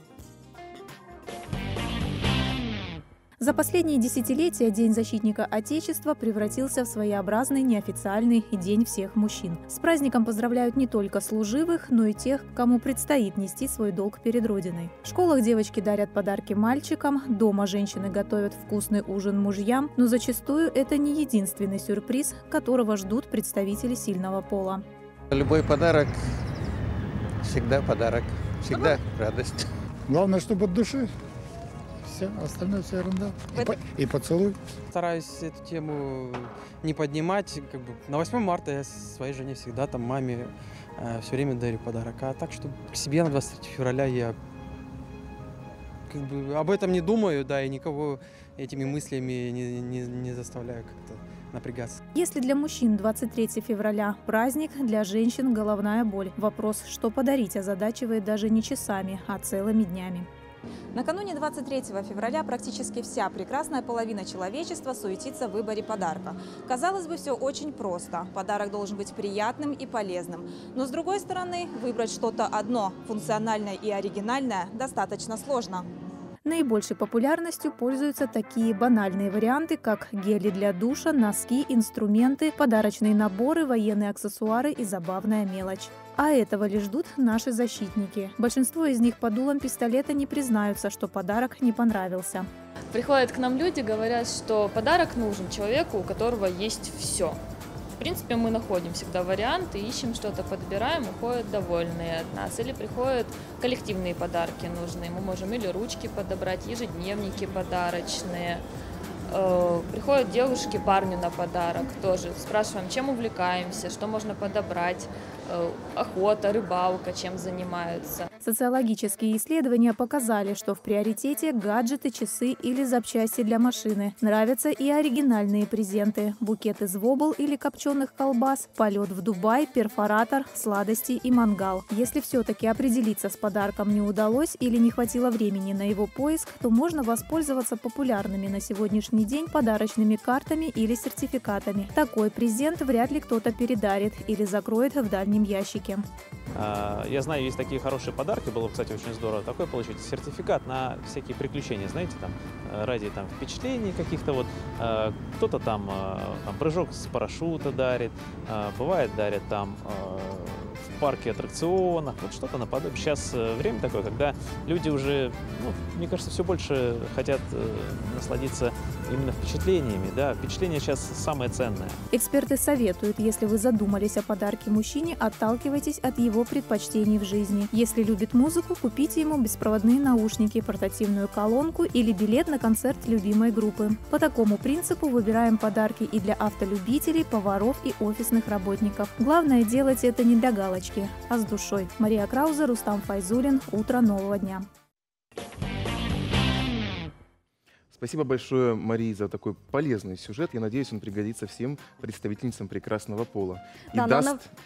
За последние десятилетия День защитника Отечества превратился в своеобразный неофициальный день всех мужчин. С праздником поздравляют не только служивых, но и тех, кому предстоит нести свой долг перед Родиной. В школах девочки дарят подарки мальчикам, дома женщины готовят вкусный ужин мужьям, но зачастую это не единственный сюрприз, которого ждут представители сильного пола. Любой подарок всегда подарок, всегда радость. Главное, чтобы от души. Остальное все ерунда. И поцелуй. Стараюсь эту тему не поднимать. На 8 марта я своей жене всегда, маме все время дарю подарок. А так, что к себе на 23 февраля я об этом не думаю, да, и никого этими мыслями не заставляю как-то напрягаться. Если для мужчин 23 февраля праздник, для женщин головная боль. Вопрос, что подарить, озадачивает даже не часами, а целыми днями. Накануне 23 февраля практически вся прекрасная половина человечества суетится в выборе подарка. Казалось бы, все очень просто. Подарок должен быть приятным и полезным. Но с другой стороны, выбрать что-то одно, функциональное и оригинальное, достаточно сложно. Наибольшей популярностью пользуются такие банальные варианты, как гели для душа, носки, инструменты, подарочные наборы, военные аксессуары и забавная мелочь. А этого ли ждут наши защитники? Большинство из них под дулом пистолета не признаются, что подарок не понравился. Приходят к нам люди, говорят, что подарок нужен человеку, у которого есть все. В принципе, мы находим всегда варианты, ищем что-то, подбираем, уходят довольные от нас. Или приходят коллективные подарки нужные. Мы можем или ручки подобрать, ежедневники подарочные. Приходят девушки парню на подарок тоже. Спрашиваем, чем увлекаемся, что можно подобрать. Охота, рыбалка, чем занимаются. Социологические исследования показали, что в приоритете гаджеты, часы или запчасти для машины. Нравятся и оригинальные презенты. Букет из вобл или копченых колбас, полет в Дубай, перфоратор, сладости и мангал. Если все-таки определиться с подарком не удалось или не хватило времени на его поиск, то можно воспользоваться популярными на сегодняшний день подарочными картами или сертификатами. Такой презент вряд ли кто-то передарит или закроет в дальнем ящике. Я знаю, есть такие хорошие подарки, было, кстати, очень здорово такой получить. Сертификат на всякие приключения, знаете, там, ради там, впечатлений каких-то, вот, кто-то там прыжок с парашюта дарит, бывает дарят там в парке аттракционах, вот что-то наподобие. Сейчас время такое, когда люди уже, мне кажется, все больше хотят насладиться именно впечатлениями, да, впечатление сейчас самое ценное. Эксперты советуют, если вы задумались о подарке мужчине, отталкивайтесь от его предпочтений в жизни. Если любит музыку, купите ему беспроводные наушники, портативную колонку или билет на концерт любимой группы. По такому принципу выбираем подарки и для автолюбителей, поваров и офисных работников. Главное делать это не для галочки, а с душой. Мария Краузер, Рустам Файзулин. Утро нового дня. Спасибо большое, Марии, за такой полезный сюжет. Я надеюсь, он пригодится всем представительницам прекрасного пола. И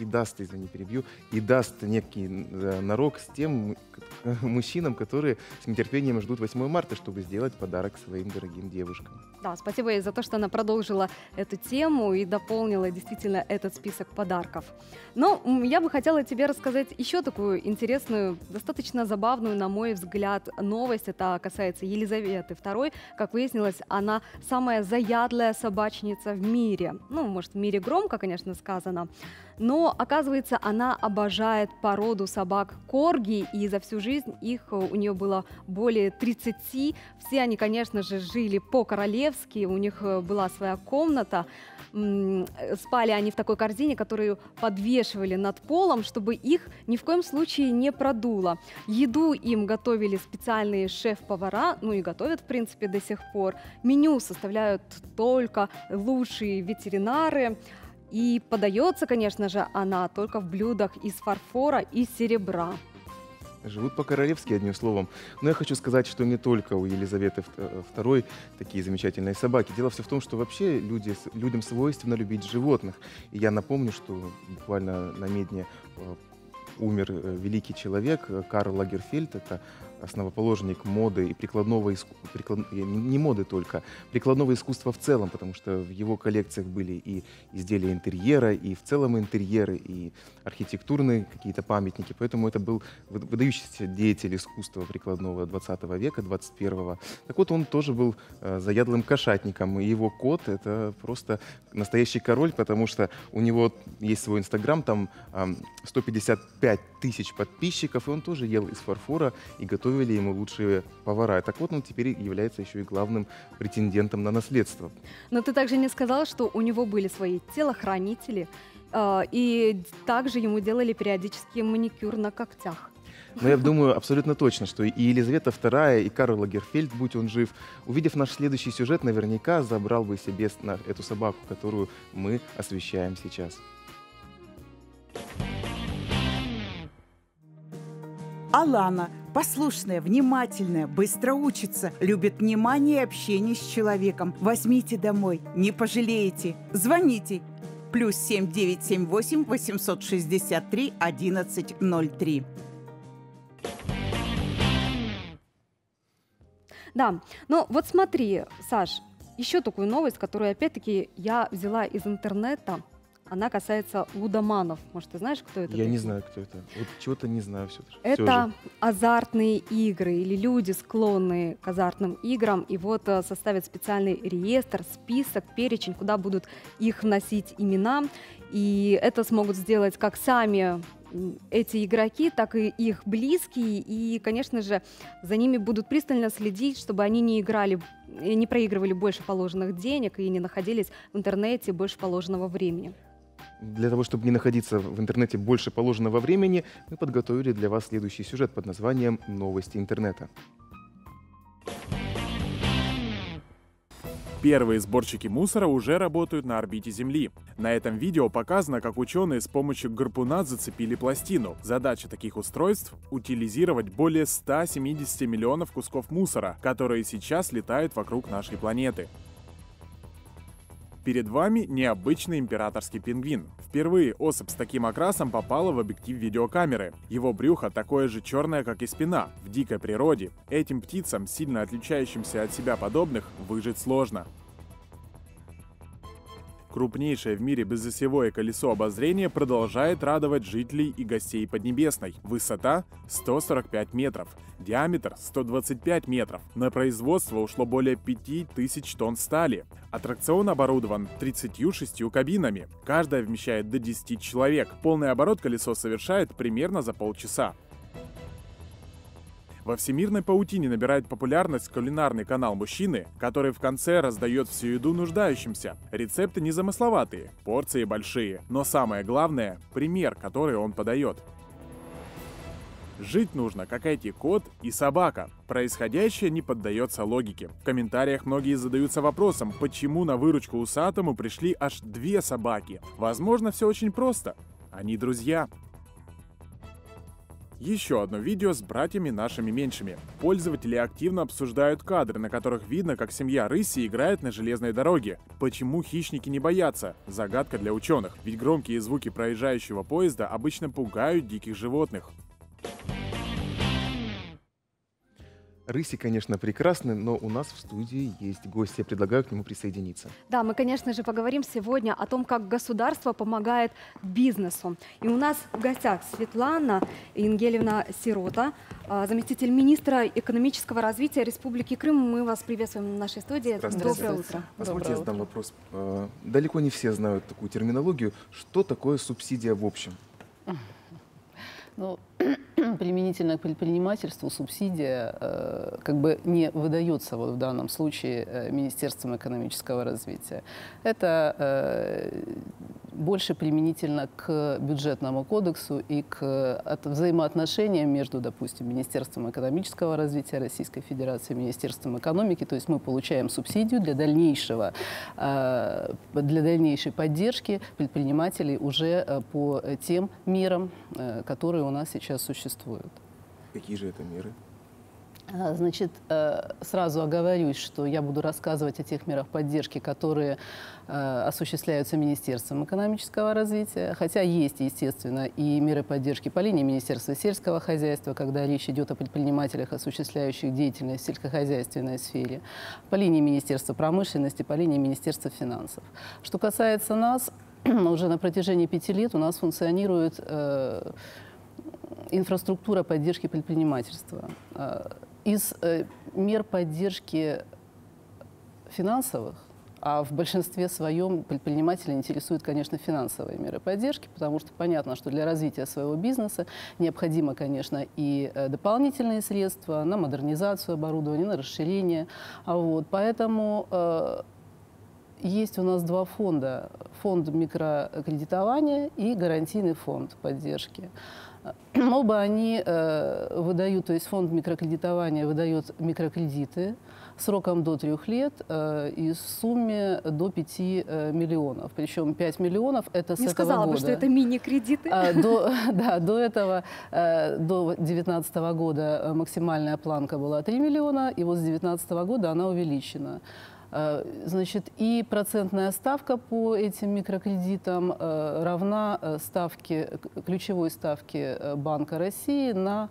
даст некий нарок с тем мужчинам, которые с нетерпением ждут 8 марта, чтобы сделать подарок своим дорогим девушкам. Да, спасибо ей за то, что она продолжила эту тему и дополнила действительно этот список подарков. Но я бы хотела тебе рассказать еще такую интересную, достаточно забавную, на мой взгляд, новость. Это касается Елизаветы II. Как выяснилось, она самая заядлая собачница в мире. Ну, может, в мире громко, конечно, сказано. Но, оказывается, она обожает породу собак корги, и за всю жизнь их у нее было более 30. Все они, конечно же, жили по-королевски, у них была своя комната. Спали они в такой корзине, которую подвешивали над полом, чтобы их ни в коем случае не продуло. Еду им готовили специальные шеф-повара, ну и готовят, в принципе, до сих пор. Меню составляют только лучшие ветеринары. И подается, конечно же, она только в блюдах из фарфора и серебра. Живут по-королевски, одним словом. Но я хочу сказать, что не только у Елизаветы II такие замечательные собаки. Дело все в том, что вообще людям свойственно любить животных. И я напомню, что буквально на медне умер великий человек Карл Лагерфельд. Это основоположник моды и прикладного искусства, не моды только, прикладного искусства в целом, потому что в его коллекциях были и изделия интерьера, и в целом интерьеры, и архитектурные какие-то памятники. Поэтому это был выдающийся деятель искусства прикладного 20 века, 21-го. Так вот, он тоже был заядлым кошатником, и его кот — это просто настоящий король, потому что у него есть свой Инстаграм, там 155 тысяч подписчиков, и он тоже ел из фарфора и готовили ему лучшие повара. Так вот, он теперь является еще и главным претендентом на наследство. Но ты также не сказала, что у него были свои телохранители, и также ему делали периодически маникюр на когтях. Но я думаю абсолютно точно, что и Елизавета II, и Карл Лагерфельд, будь он жив, увидев наш следующий сюжет, наверняка забрал бы себе эту собаку, которую мы освещаем сейчас. Алана послушная, внимательная, быстро учится, любит внимание и общение с человеком. Возьмите домой, не пожалеете. Звоните. +7 978 863 1103. Да, ну вот смотри, Саш, еще такую новость, которую опять-таки я взяла из интернета. Она касается лудоманов. Может, ты знаешь, кто это? Я не знаю, кто это. Вот чего-то не знаю все. Это азартные игры или люди, склонные к азартным играм. И вот составят специальный реестр, список, перечень, куда будут их вносить имена. И это смогут сделать как сами эти игроки, так и их близкие. И, конечно же, за ними будут пристально следить, чтобы они не проигрывали больше положенных денег и не находились в интернете больше положенного времени. Для того, чтобы не находиться в интернете больше положенного времени, мы подготовили для вас следующий сюжет под названием «Новости интернета». Первые сборщики мусора уже работают на орбите Земли. На этом видео показано, как ученые с помощью гарпуна зацепили пластину. Задача таких устройств – утилизировать более 170 миллионов кусков мусора, которые сейчас летают вокруг нашей планеты. Перед вами необычный императорский пингвин. Впервые особь с таким окрасом попала в объектив видеокамеры. Его брюхо такое же черное, как и спина. В дикой природе этим птицам, сильно отличающимся от себя подобных, выжить сложно. Крупнейшее в мире безосевое колесо обозрения продолжает радовать жителей и гостей Поднебесной. Высота – 145 метров, диаметр – 125 метров. На производство ушло более 5000 тонн стали. Аттракцион оборудован 36 кабинами. Каждая вмещает до 10 человек. Полный оборот колесо совершает примерно за полчаса. Во всемирной паутине набирает популярность кулинарный канал «Мужчины», который в конце раздает всю еду нуждающимся. Рецепты незамысловатые, порции большие, но самое главное – пример, который он подает. Жить нужно, как эти кот и собака. Происходящее не поддается логике. В комментариях многие задаются вопросом, почему на выручку усатому пришли аж 2 собаки. Возможно, все очень просто. Они друзья. Еще одно видео с братьями нашими меньшими. Пользователи активно обсуждают кадры, на которых видно, как семья рыси играет на железной дороге. Почему хищники не боятся? Загадка для ученых. Ведь громкие звуки проезжающего поезда обычно пугают диких животных. Рыси, конечно, прекрасны, но у нас в студии есть гость. Я предлагаю к нему присоединиться. Да, мы, конечно же, поговорим сегодня о том, как государство помогает бизнесу. И у нас в гостях Светлана Ингелевна Сирота, заместитель министра экономического развития Республики Крым. Мы вас приветствуем в нашей студии. Доброе утро. Позвольте, я задам вопрос. Далеко не все знают такую терминологию. Что такое субсидия в общем? Ну, применительно к предпринимательству субсидия как бы не выдается вот в данном случае Министерством экономического развития. Это больше применительно к бюджетному кодексу и к взаимоотношениям между, допустим, Министерством экономического развития Российской Федерации и Министерством экономики. То есть мы получаем субсидию для дальнейшей поддержки предпринимателей уже по тем мерам, которые у нас сейчас существуют. Какие же это меры? Значит, сразу оговорюсь, что я буду рассказывать о тех мерах поддержки, которые осуществляются Министерством экономического развития, хотя есть, естественно, и меры поддержки по линии Министерства сельского хозяйства, когда речь идет о предпринимателях, осуществляющих деятельность в сельскохозяйственной сфере, по линии Министерства промышленности, по линии Министерства финансов. Что касается нас, уже на протяжении 5 лет у нас функционирует инфраструктура поддержки предпринимательства. Из мер поддержки финансовых, а в большинстве своем предпринимателей интересуют, конечно, финансовые меры поддержки, потому что понятно, что для развития своего бизнеса необходимо, конечно, и дополнительные средства на модернизацию оборудования, на расширение. Поэтому есть у нас 2 фонда. Фонд микрокредитования и гарантийный фонд поддержки. Оба они выдают, то есть фонд микрокредитования выдает микрокредиты сроком до 3 лет и в сумме до 5 миллионов. Причем 5 миллионов это с этого года. Не сказала бы, что это мини-кредиты. До этого, до 2019 года максимальная планка была 3 миллиона, и вот с 2019 года она увеличена. Значит, и процентная ставка по этим микрокредитам равна ключевой ставке Банка России на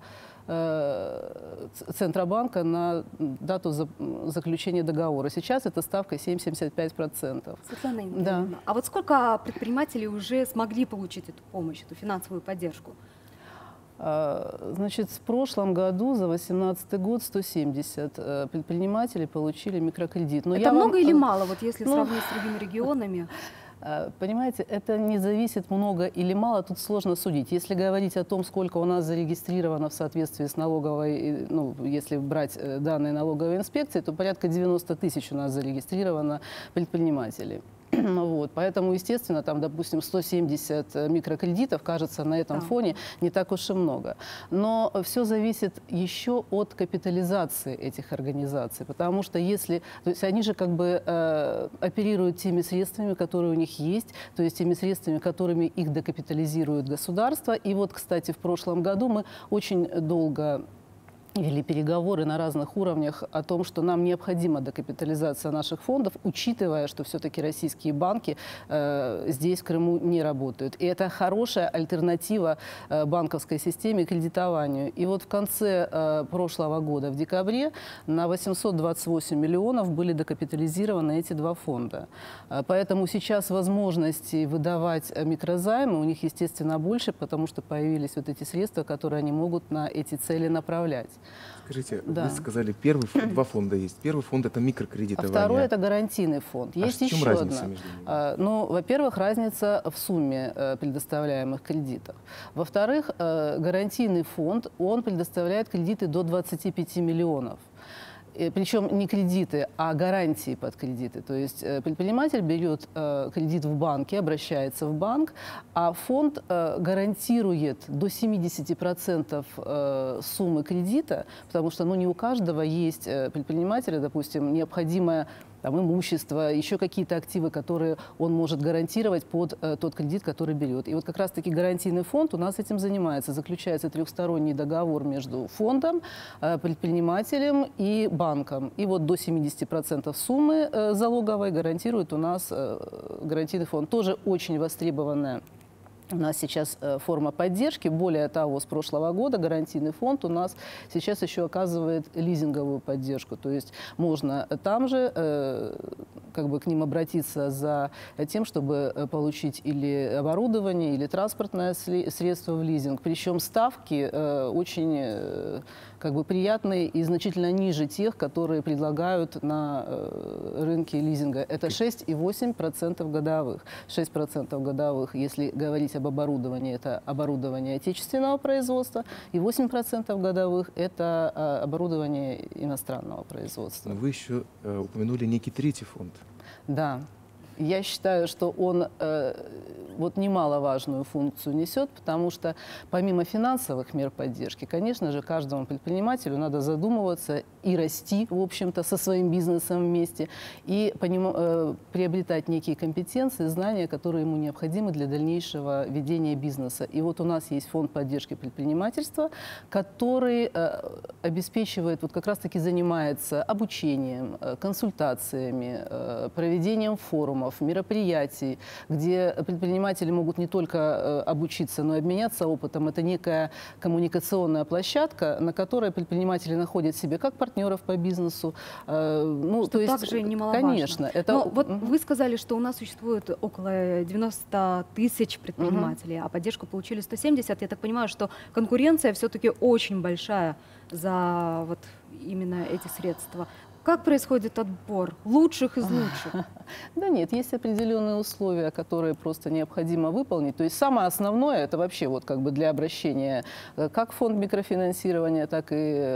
Центробанка на дату заключения договора. Сейчас эта ставка 7,75%. Светлана Игоревна, Да. а вот сколько предпринимателей уже смогли получить эту помощь, эту финансовую поддержку? Значит, в прошлом году, за 2018 год, 170 предпринимателей получили микрокредит. Но Это много или мало, вот если сравнить с другими регионами? Понимаете, это не зависит много или мало, тут сложно судить. Если говорить о том, сколько у нас зарегистрировано в соответствии с налоговой, ну, если брать данные налоговой инспекции, то порядка 90 тысяч у нас зарегистрировано предпринимателей. Вот, поэтому, естественно, там, допустим, 170 микрокредитов, кажется, на этом фоне не так уж и много. Но все зависит еще от капитализации этих организаций, потому что если, то есть они же как бы оперируют теми средствами, которые у них есть, то есть теми средствами, которыми их докапитализирует государство. И вот, кстати, в прошлом году мы очень долго вели переговоры на разных уровнях о том, что нам необходима докапитализация наших фондов, учитывая, что все-таки российские банки здесь, в Крыму, не работают. И это хорошая альтернатива банковской системе и кредитованию. И вот в конце прошлого года, в декабре, на 828 миллионов были докапитализированы эти два фонда. Поэтому сейчас возможности выдавать микрозаймы у них, естественно, больше, потому что появились вот эти средства, которые они могут на эти цели направлять. Скажите, Да. вы сказали, два фонда есть. Первый фонд – это микрокредитование. А второй – это гарантийный фонд. Есть в чем еще разница одна. между ними? Ну, во-первых, разница в сумме предоставляемых кредитов. Во-вторых, гарантийный фонд, он предоставляет кредиты до 25 миллионов. Причем не кредиты, а гарантии под кредиты. То есть предприниматель берет кредит в банке, обращается в банк, а фонд гарантирует до 70% суммы кредита, потому что не у каждого есть предпринимателя, допустим, необходимое там, имущество, еще какие-то активы, которые он может гарантировать под тот кредит, который берет. И вот как раз-таки гарантийный фонд у нас этим занимается. Заключается трехсторонний договор между фондом, предпринимателем и банком. И вот до 70% суммы залоговой гарантирует у нас гарантийный фонд. Тоже очень востребованная у нас сейчас форма поддержки. Более того, с прошлого года гарантийный фонд у нас сейчас еще оказывает лизинговую поддержку. То есть можно там же как бы к ним обратиться за тем, чтобы получить или оборудование, или транспортное средство в лизинг. Причем ставки очень как бы приятные и значительно ниже тех, которые предлагают на рынке лизинга. Это 6,8% годовых. 6% годовых, если говорить об оборудовании, это оборудование отечественного производства, и 8% годовых – это оборудование иностранного производства. Но вы еще упомянули некий третий фонд. Да. Я считаю, что он вот немаловажную функцию несет, потому что помимо финансовых мер поддержки, конечно же, каждому предпринимателю надо задумываться и расти, в общем-то, со своим бизнесом вместе, и приобретать некие компетенции, знания, которые ему необходимы для дальнейшего ведения бизнеса. И вот у нас есть фонд поддержки предпринимательства, который обеспечивает, вот как раз-таки занимается обучением, консультациями, проведением форумов, мероприятий, где предприниматели могут не только обучиться, но и обменяться опытом. Это некая коммуникационная площадка, на которой предприниматели находят себе как партнеров по бизнесу. Что то есть, также немаловажно. Конечно. Но вот вы сказали, что у нас существует около 90 тысяч предпринимателей, а поддержку получили 170. Я так понимаю, что конкуренция все-таки очень большая за вот именно эти средства. Как происходит отбор лучших из лучших? Да нет, есть определенные условия, которые просто необходимо выполнить. То есть самое основное, это вообще вот как бы для обращения как в фонд микрофинансирования, так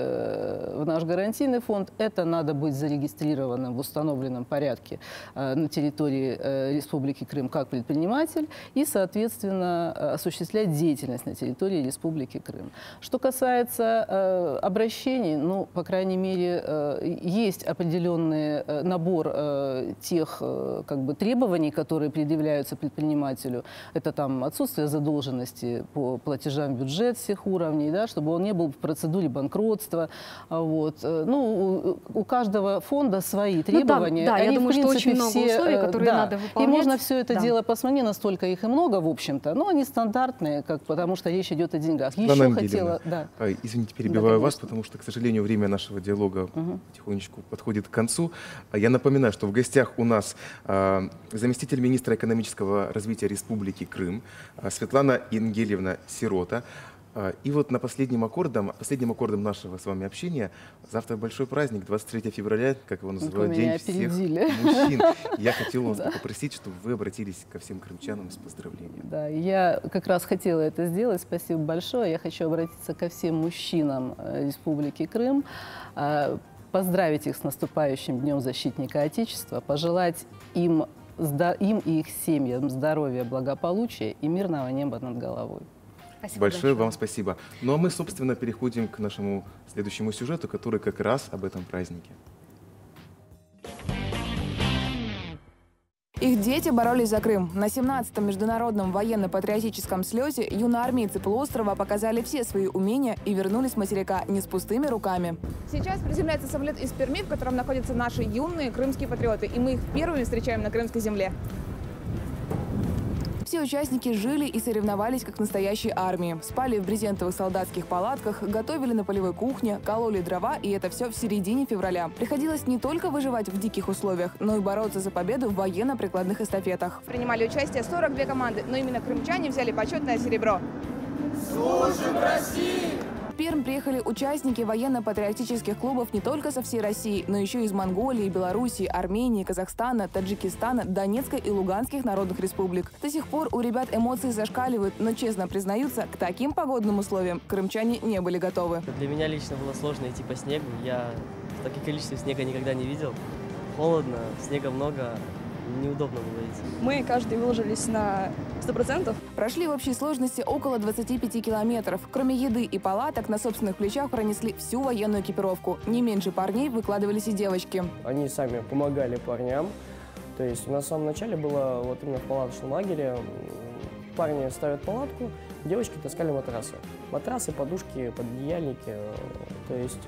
и в наш гарантийный фонд, это надо быть зарегистрированным в установленном порядке на территории Республики Крым как предприниматель и, соответственно, осуществлять деятельность на территории Республики Крым. Что касается обращений, ну, по крайней мере, есть есть определенный набор тех требований, которые предъявляются предпринимателю. Это там отсутствие задолженности по платежам в бюджет всех уровней, да, чтобы он не был в процедуре банкротства. Вот. У каждого фонда свои требования. Да, я думаю, что очень много условий, которые надо выполнять. И можно все это дело посмотреть, настолько их и много, в общем-то, но они стандартные, потому что речь идет о деньгах. Еще хотела... Извините, перебиваю вас, потому что, к сожалению, время нашего диалога потихонечку подходит к концу. Я напоминаю, что в гостях у нас заместитель министра экономического развития Республики Крым Светлана Ингельевна Сирота. И вот на последним аккордом нашего с вами общения, завтра большой праздник, 23 февраля, как его называют, День всех мужчин. Я хотел вас попросить, чтобы вы обратились ко всем крымчанам с поздравлением. Да, я как раз хотела это сделать, спасибо большое. Я хочу обратиться ко всем мужчинам Республики Крым, поздравить их с наступающим Днем защитника Отечества, пожелать им и их семьям здоровья, благополучия и мирного неба над головой. Большое вам спасибо. Ну а мы, собственно, переходим к нашему следующему сюжету, который как раз об этом празднике. Их дети боролись за Крым. На 17-м международном военно-патриотическом слете юноармейцы полуострова показали все свои умения и вернулись с материка не с пустыми руками. Сейчас приземляется самолет из Перми, в котором находятся наши юные крымские патриоты. И мы их первыми встречаем на крымской земле. Все участники жили и соревновались как в настоящей армии. Спали в брезентовых солдатских палатках, готовили на полевой кухне, кололи дрова, и это все в середине февраля. Приходилось не только выживать в диких условиях, но и бороться за победу в военно-прикладных эстафетах. Принимали участие 42 команды, но именно крымчане взяли почетное серебро. Служим России! В Пермь приехали участники военно-патриотических клубов не только со всей России, но еще из Монголии, Белоруссии, Армении, Казахстана, Таджикистана, Донецкой и Луганских народных республик. До сих пор у ребят эмоции зашкаливают, но честно признаются, к таким погодным условиям крымчане не были готовы. Для меня лично было сложно идти по снегу. Я в такое количество снега никогда не видел. Холодно, снега много. Неудобно было идти. Мы каждый выложились на 100%. Прошли в общей сложности около 25 километров. Кроме еды и палаток, на собственных плечах пронесли всю военную экипировку. Не меньше парней выкладывались и девочки. Они сами помогали парням. То есть у нас в самом начале было вот именно в палаточном лагере. Парни ставят палатку, девочки таскали матрасы. Матрасы, подушки, пододеяльники. То есть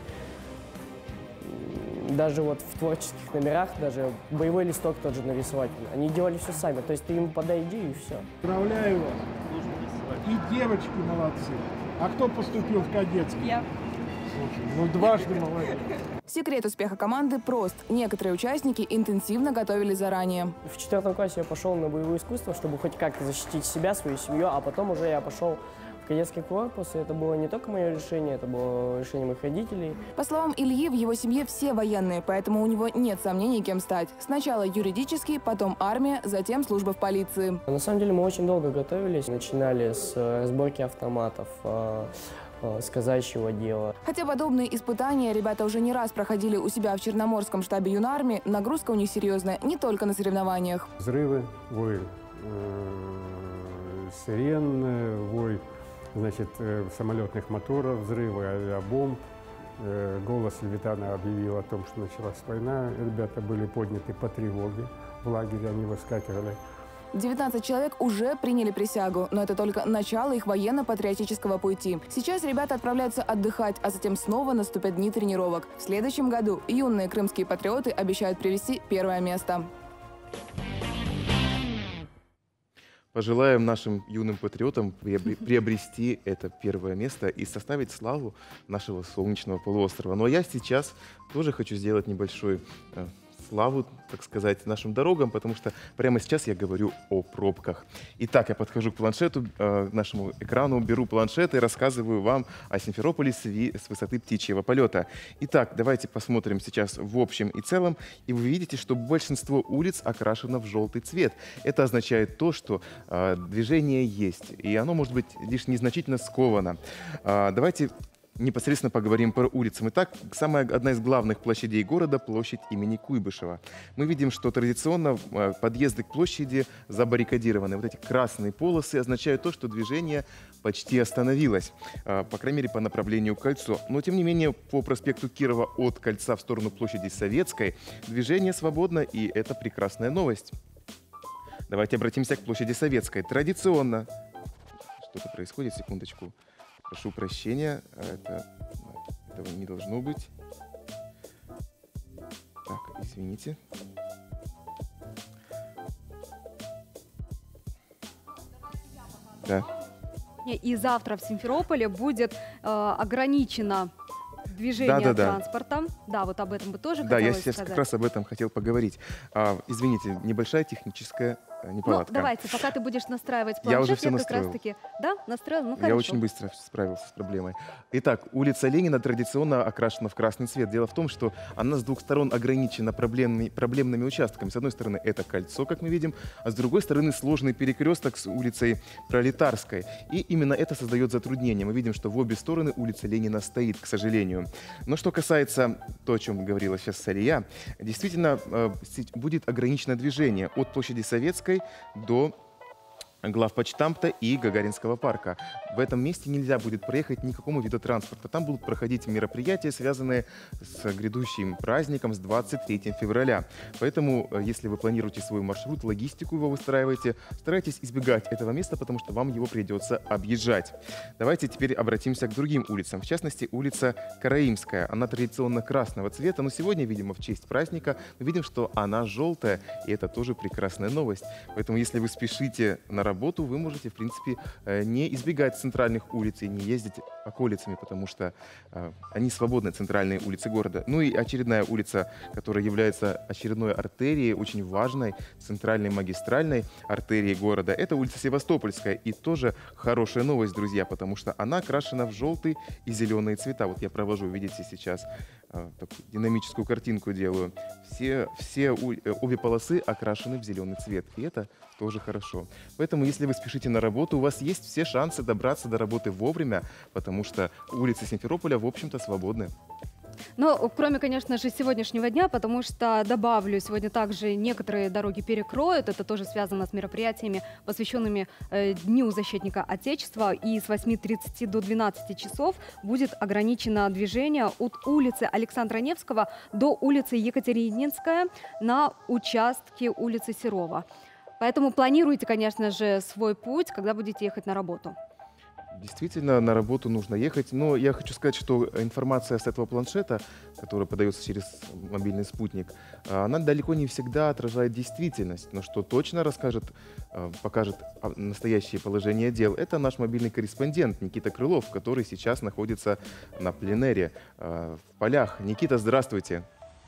даже вот в творческих номерах, даже боевой листок тот же нарисовать. Они делали все сами. То есть ты им подай идею и все. Поздравляю вас. И девочки молодцы. А кто поступил в кадетский? Я. Слушай, дважды молодец. Секрет успеха команды прост. Некоторые участники интенсивно готовились заранее. В 4 классе я пошел на боевое искусство, чтобы хоть как-то защитить себя, свою семью, а потом уже я пошел в кадетский корпус, и это было не только мое решение, это было решение моих родителей. По словам Ильи, в его семье все военные, поэтому у него нет сомнений, кем стать. Сначала юридический, потом армия, затем служба в полиции. На самом деле мы очень долго готовились. Начинали с разборки автоматов, с казачьего дела. Хотя подобные испытания ребята уже не раз проходили у себя в Черноморском штабе юнармии, нагрузка у них серьезная не только на соревнованиях. Взрывы, вой сирен, вой самолетных моторов, взрывы авиабомб. Голос Левитана объявил о том, что началась война. Ребята были подняты по тревоге. В лагере они выскакивали. 19 человек уже приняли присягу, но это только начало их военно-патриотического пути. Сейчас ребята отправляются отдыхать, а затем снова наступят дни тренировок. В следующем году юные крымские патриоты обещают привести первое место. Пожелаем нашим юным патриотам приобрести это первое место и составить славу нашего солнечного полуострова. Ну а я сейчас тоже хочу сделать небольшой славу, так сказать, нашим дорогам, потому что прямо сейчас я говорю о пробках. Итак, я подхожу к планшету, нашему экрану, беру планшет и рассказываю вам о Симферополе с высоты птичьего полета. Итак, давайте посмотрим сейчас в общем и целом, и вы видите, что большинство улиц окрашено в желтый цвет. Это означает то, что движение есть, и оно может быть лишь незначительно сковано. Давайте непосредственно поговорим про улицы. Итак, одна из главных площадей города – площадь имени Куйбышева. Мы видим, что традиционно подъезды к площади забаррикадированы. Вот эти красные полосы означают то, что движение почти остановилась, по крайней мере, по направлению к Кольцу. Но, тем не менее, по проспекту Кирова от Кольца в сторону площади Советской движение свободно, и это прекрасная новость. Давайте обратимся к площади Советской. Традиционно... Что-то происходит, секундочку. Прошу прощения, этого не должно быть. Так, извините. Да. И завтра в Симферополе будет ограничено движение транспорта. Да, вот об этом бы тоже хотелось сказать. Да, я сейчас как раз об этом хотел поговорить. Извините, небольшая техническая неполадка. Ну, давайте, пока ты будешь настраивать планшет, я уже все настроил. Как раз таки... Да, настроил? Ну, хорошо. Я очень быстро справился с проблемой. Итак, улица Ленина традиционно окрашена в красный цвет. Дело в том, что она с двух сторон ограничена проблемными участками. С одной стороны, это Кольцо, как мы видим, а с другой стороны, сложный перекресток с улицей Пролетарской. И именно это создает затруднение. Мы видим, что в обе стороны улица Ленина стоит, к сожалению. Но что касается того, о чем говорила сейчас Салия, действительно будет ограничено движение от площади Советской до главпочтамта и Гагаринского парка. В этом месте нельзя будет проехать никакому виду транспорта. Там будут проходить мероприятия, связанные с грядущим праздником, с 23 февраля. Поэтому, если вы планируете свой маршрут, логистику его выстраиваете, старайтесь избегать этого места, потому что вам его придется объезжать. Давайте теперь обратимся к другим улицам. В частности, улица Караимская. Она традиционно красного цвета, но сегодня, видимо, в честь праздника, мы видим, что она желтая, и это тоже прекрасная новость. Поэтому, если вы спешите на работу, вы можете, в принципе, не избегать центральных улиц и не ездить околицами, потому что они свободны, центральные улицы города. Ну и очередная улица, которая является очередной артерией, очень важной, центральной магистральной артерией города, это улица Севастопольская. И тоже хорошая новость, друзья, потому что она окрашена в желтый и зеленые цвета. Вот я провожу, видите, сейчас такую динамическую картинку делаю. Обе полосы окрашены в зеленый цвет, и это тоже хорошо. Поэтому, если вы спешите на работу, у вас есть все шансы добраться до работы вовремя, потому что улицы Симферополя, в общем-то, свободны. Ну, кроме, конечно же, сегодняшнего дня, потому что, добавлю, сегодня также некоторые дороги перекроют. Это тоже связано с мероприятиями, посвященными Дню защитника Отечества. И с 8:30 до 12 часов будет ограничено движение от улицы Александра Невского до улицы Екатерининская на участке улицы Серова. Поэтому планируйте, конечно же, свой путь, когда будете ехать на работу. Действительно, на работу нужно ехать, но я хочу сказать, что информация с этого планшета, которая подается через мобильный спутник, она далеко не всегда отражает действительность, но что точно покажет настоящее положение дел, это наш мобильный корреспондент Никита Крылов, который сейчас находится на пленэре в полях. Никита, здравствуйте.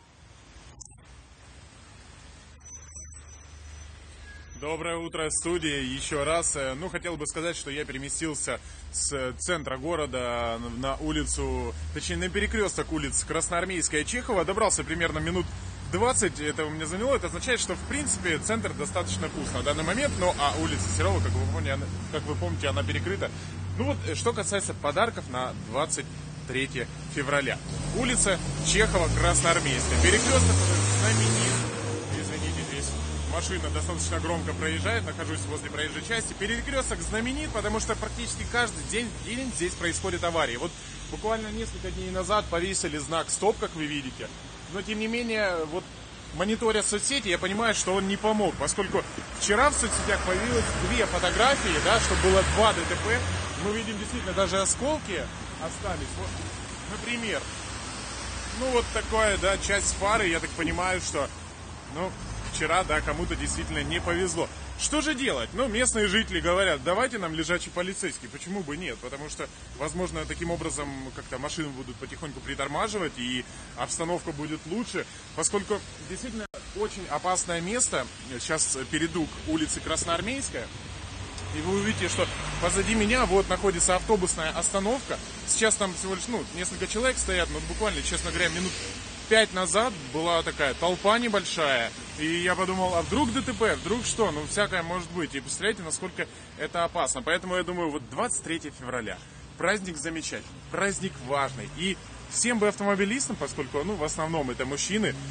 Доброе утро, студия. Еще раз. Ну, хотел бы сказать, что я переместился с центра города на улицу, точнее, на перекресток улиц Красноармейская и Чехова. Добрался примерно минут 20, это у меня заняло. Это означает, что, в принципе, центр достаточно пуст на данный момент. Ну, а улица Серова, как вы помните, она перекрыта. Ну, вот, что касается подарков на 23 февраля. Улица Чехова, Красноармейская. Перекресток знаменит. Машина достаточно громко проезжает, нахожусь возле проезжей части. Перекресток знаменит, потому что практически каждый день здесь происходят аварии. Вот буквально несколько дней назад повесили знак «Стоп», как вы видите. Но тем не менее, вот мониторя соцсети, я понимаю, что он не помог, поскольку вчера в соцсетях появилось 2 фотографии, да, что было 2 ДТП. Мы видим действительно даже осколки остались. Вот, например, ну вот такая, да, часть фары, я так понимаю, что, ну, вчера, да, кому-то действительно не повезло. Что же делать? Ну, местные жители говорят, давайте нам лежачий полицейский. Почему бы нет? Потому что, возможно, таким образом как-то машины будут потихоньку притормаживать, и обстановка будет лучше, поскольку действительно очень опасное место. Сейчас перейду к улице Красноармейская, и вы увидите, что позади меня вот находится автобусная остановка. Сейчас там всего лишь, несколько человек стоят, но буквально, честно говоря, минут 5 назад была такая толпа небольшая, и я подумал, а вдруг ДТП, вдруг что, всякое может быть, и представляете, насколько это опасно. Поэтому я думаю, вот 23 февраля, праздник замечательный, праздник важный, и всем бы автомобилистам, поскольку, в основном это мужчины,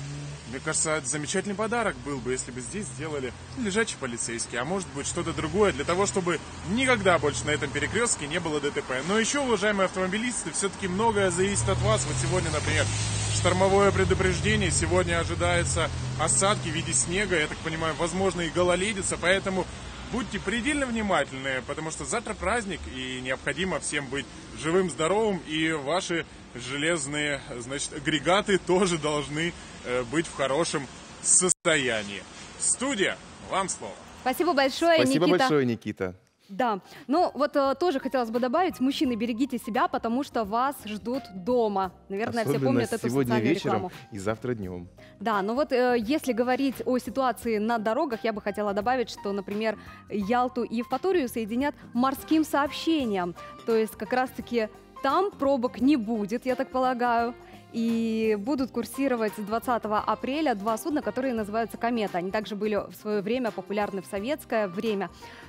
Мне кажется, это замечательный подарок был бы, если бы здесь сделали лежачий полицейский, а может быть что-то другое, для того, чтобы никогда больше на этом перекрестке не было ДТП. Но еще, уважаемые автомобилисты, все-таки многое зависит от вас. Вот сегодня, например, штормовое предупреждение, сегодня ожидаются осадки в виде снега, я так понимаю, возможно и гололедица, поэтому будьте предельно внимательны, потому что завтра праздник, и необходимо всем быть живым, здоровым, и ваши железные, значит, агрегаты тоже должны быть в хорошем состоянии. Студия, вам слово. Спасибо большое, Никита. Спасибо большое, Никита. Да, ну вот тоже хотелось бы добавить, мужчины, берегите себя, потому что вас ждут дома. Наверное, особенно все помнят эту сегодня социальную вечером рекламу. И завтра днем. Да, ну вот если говорить о ситуации на дорогах, я бы хотела добавить, что, например, Ялту и Евпаторию соединят морским сообщением. То есть как раз-таки там пробок не будет, я так полагаю. И будут курсировать с 20 апреля два судна, которые называются «Комета». Они также были в свое время популярны в советское время.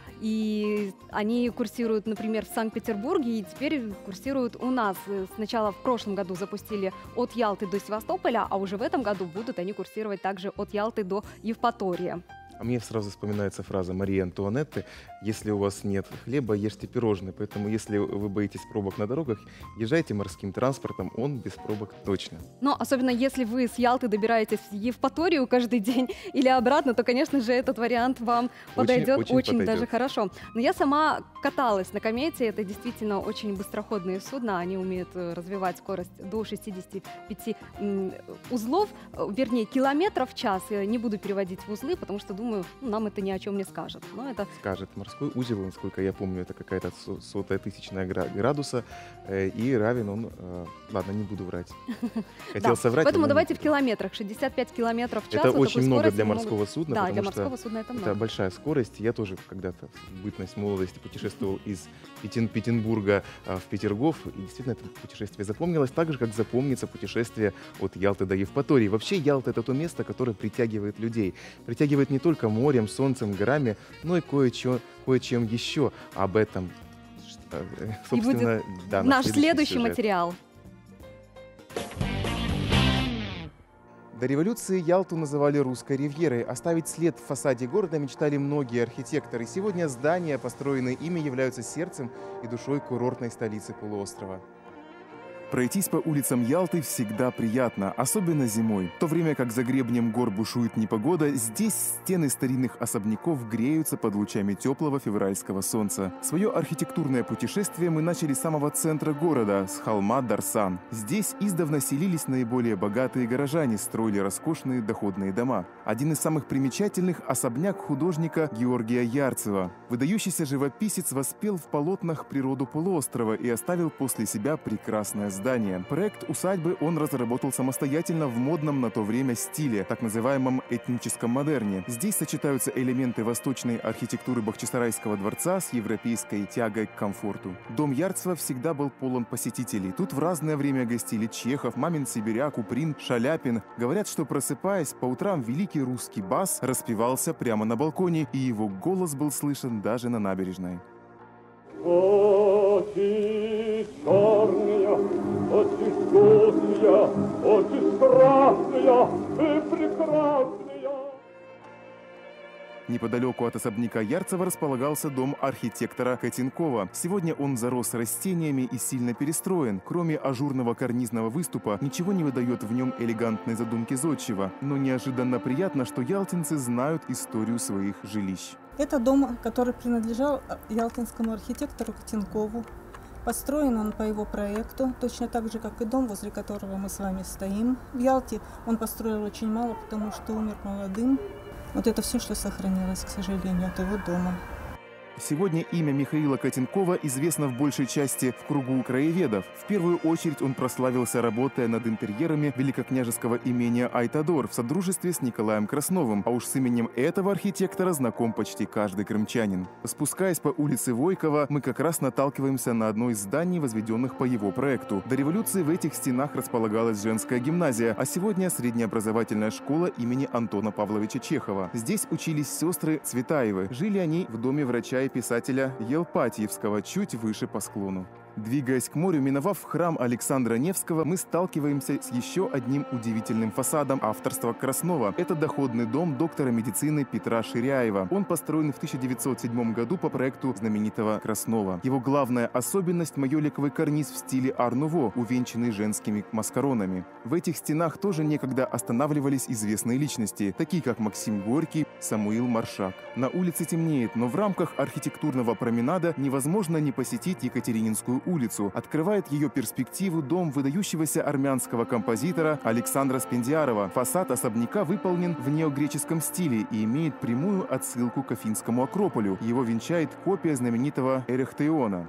И они курсируют, например, в Санкт-Петербурге, и теперь курсируют у нас. Сначала в прошлом году запустили от Ялты до Севастополя, а уже в этом году будут они курсировать также от Ялты до Евпатории. А мне сразу вспоминается фраза Марии Антуанетты: «Если у вас нет хлеба, ешьте пирожные». Поэтому, если вы боитесь пробок на дорогах, езжайте морским транспортом, он без пробок точно. Но особенно если вы с Ялты добираетесь в Евпаторию каждый день или обратно, то, конечно же, этот вариант вам подойдет очень даже хорошо. Но я сама каталась на комете, это действительно очень быстроходные судна, они умеют развивать скорость до 65 узлов, вернее, километров в час. Я не буду переводить в узлы, потому что, думаю, нам это ни о чем не скажет. Но это... Скажет. Морской узел, насколько я помню, это какая-то 100-я тысячная градуса, и равен он... Ладно, не буду врать. Хотел соврать. Поэтому давайте в километрах. 65 километров в час. Это очень много для морского судна. Да, для морского судна это много. Это большая скорость. Я тоже когда-то в бытность молодости путешествовал из Петербурга в Петергоф, и действительно это путешествие запомнилось, так же, как запомнится путешествие от Ялты до Евпатории. Вообще Ялта — это то место, которое притягивает людей. Притягивает не только морем, солнцем, горами, но и кое-чем еще. Об этом, собственно, да, наш следующий материал. До революции Ялту называли русской ривьерой. Оставить след в фасаде города мечтали многие архитекторы. Сегодня здания, построенные ими, являются сердцем и душой курортной столицы полуострова. Пройтись по улицам Ялты всегда приятно, особенно зимой. В то время как за гребнем гор бушует непогода, здесь стены старинных особняков греются под лучами теплого февральского солнца. Свое архитектурное путешествие мы начали с самого центра города, с холма Дарсан. Здесь издавна селились наиболее богатые горожане, строили роскошные доходные дома. Один из самых примечательных – особняк художника Георгия Ярцева. Выдающийся живописец воспел в полотнах природу полуострова и оставил после себя прекрасное здание. Проект усадьбы он разработал самостоятельно в модном на то время стиле, так называемом этническом модерне. Здесь сочетаются элементы восточной архитектуры Бахчисарайского дворца с европейской тягой к комфорту. Дом Ярцева всегда был полон посетителей. Тут в разное время гостили Чехов, Мамин Сибиряк, Куприн, Шаляпин. Говорят, что, просыпаясь по утрам, великий русский бас распевался прямо на балконе, и его голос был слышен даже на набережной. Очи черные, очи вкусные, очи страстные и прекрасные. Неподалеку от особняка Ярцева располагался дом архитектора Котенкова. Сегодня он зарос растениями и сильно перестроен. Кроме ажурного карнизного выступа, ничего не выдает в нем элегантной задумки зодчего. Но неожиданно приятно, что ялтинцы знают историю своих жилищ. Это дом, который принадлежал ялтинскому архитектору Котенкову. Построен он по его проекту, точно так же, как и дом, возле которого мы с вами стоим. В Ялте он построил очень мало, потому что умер молодым. Вот это все, что сохранилось, к сожалению, от его дома. Сегодня имя Михаила Котенкова известно в большей части в кругу краеведов. В первую очередь он прославился, работая над интерьерами великокняжеского имения Айтадор в содружестве с Николаем Красновым, а уж с именем этого архитектора знаком почти каждый крымчанин. Спускаясь по улице Войкова, мы как раз наталкиваемся на одно из зданий, возведенных по его проекту. До революции в этих стенах располагалась женская гимназия, а сегодня среднеобразовательная школа имени Антона Павловича Чехова. Здесь учились сестры Цветаевы. Жили они в доме врача и писателя Елпатьевского, чуть выше по склону. Двигаясь к морю, миновав храм Александра Невского, мы сталкиваемся с еще одним удивительным фасадом авторства Краснова. Это доходный дом доктора медицины Петра Ширяева. Он построен в 1907 году по проекту знаменитого Краснова. Его главная особенность – майоликовый карниз в стиле ар-нуво, увенчанный женскими маскаронами. В этих стенах тоже некогда останавливались известные личности, такие как Максим Горький, Самуил Маршак. На улице темнеет, но в рамках архитектурного променада невозможно не посетить Екатерининскую улицу. Открывает ее перспективу дом выдающегося армянского композитора Александра Спендиарова. Фасад особняка выполнен в неогреческом стиле и имеет прямую отсылку к Афинскому Акрополю. Его венчает копия знаменитого Эрехтеона.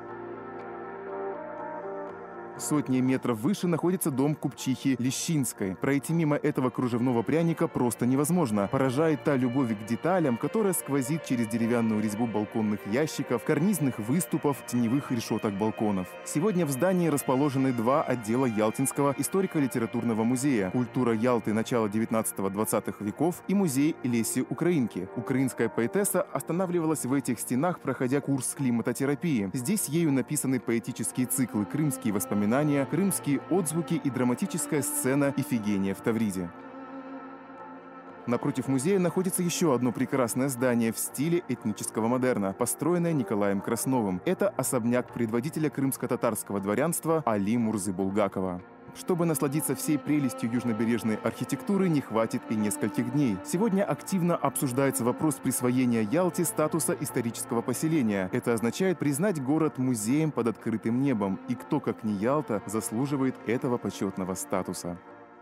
Сотни метров выше находится дом купчихи Лещинской. Пройти мимо этого кружевного пряника просто невозможно. Поражает та любовь к деталям, которая сквозит через деревянную резьбу балконных ящиков, карнизных выступов, теневых решеток балконов. Сегодня в здании расположены два отдела Ялтинского историко-литературного музея: культура Ялты начала 19-20 веков и музей Леси Украинки. Украинская поэтесса останавливалась в этих стенах, проходя курс климатотерапии. Здесь ею написаны поэтические циклы «Крымские воспоминания», «Крымские отзвуки» и драматическая сцена «Ифигения в Тавриде». Напротив музея находится еще одно прекрасное здание в стиле этнического модерна, построенное Николаем Красновым. Это особняк предводителя крымско-татарского дворянства Али Мурзы Булгакова. Чтобы насладиться всей прелестью южнобережной архитектуры, не хватит и нескольких дней. Сегодня активно обсуждается вопрос присвоения Ялте статуса исторического поселения. Это означает признать город музеем под открытым небом. И кто, как не Ялта, заслуживает этого почетного статуса.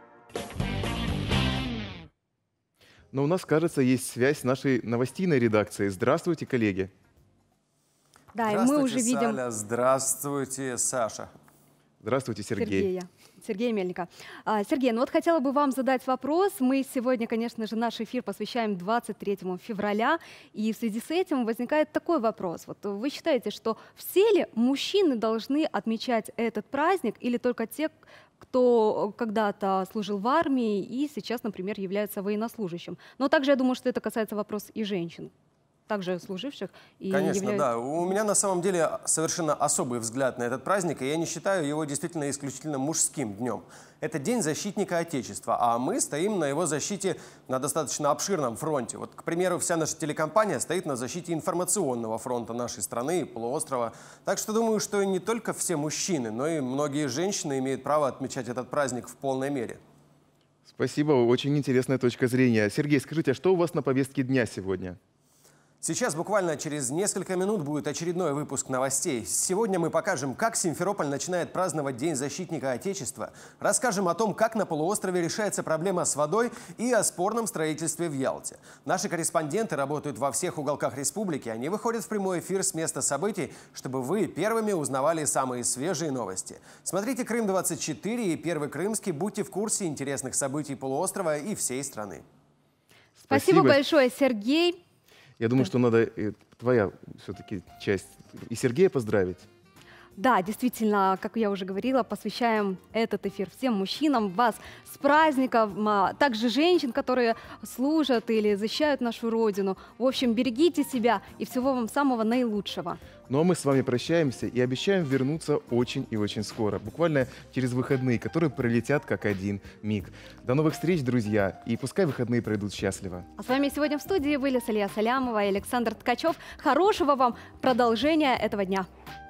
Но у нас, кажется, есть связь с нашей новостейной редакцией. Здравствуйте, коллеги. Да, и мы уже видим... Саля. Здравствуйте, Саша. Здравствуйте, Сергей. Сергея Мельника. Сергей, ну вот хотела бы вам задать вопрос. Мы сегодня, конечно же, наш эфир посвящаем 23 февраля. И в связи с этим возникает такой вопрос. Вот вы считаете, что все ли мужчины должны отмечать этот праздник или только те, кто когда-то служил в армии и сейчас, например, является военнослужащим? Но также я думаю, что это касается вопроса и женщин, также служивших. И Конечно, да. У меня на самом деле совершенно особый взгляд на этот праздник, и я не считаю его действительно исключительно мужским днем. Это День защитника Отечества, а мы стоим на его защите на достаточно обширном фронте. Вот, к примеру, вся наша телекомпания стоит на защите информационного фронта нашей страны и полуострова. Так что думаю, что не только все мужчины, но и многие женщины имеют право отмечать этот праздник в полной мере. Спасибо, очень интересная точка зрения. Сергей, скажите, а что у вас на повестке дня сегодня? Сейчас буквально через несколько минут будет очередной выпуск новостей. Сегодня мы покажем, как Симферополь начинает праздновать День защитника Отечества, расскажем о том, как на полуострове решается проблема с водой и о спорном строительстве в Ялте. Наши корреспонденты работают во всех уголках республики. Они выходят в прямой эфир с места событий, чтобы вы первыми узнавали самые свежие новости. Смотрите «Крым-24» и «Первый Крымский». Будьте в курсе интересных событий полуострова и всей страны. Спасибо большое, Сергей. Я думаю, что надо твоя все-таки часть и Сергея поздравить. Да, действительно, как я уже говорила, посвящаем этот эфир всем мужчинам, вас с праздником, а также женщин, которые служат или защищают нашу Родину. В общем, берегите себя и всего вам самого наилучшего. Ну а мы с вами прощаемся и обещаем вернуться очень и очень скоро, буквально через выходные, которые пролетят как один миг. До новых встреч, друзья, и пускай выходные пройдут счастливо. А с вами сегодня в студии были Салия Салямова и Александр Ткачев. Хорошего вам продолжения этого дня.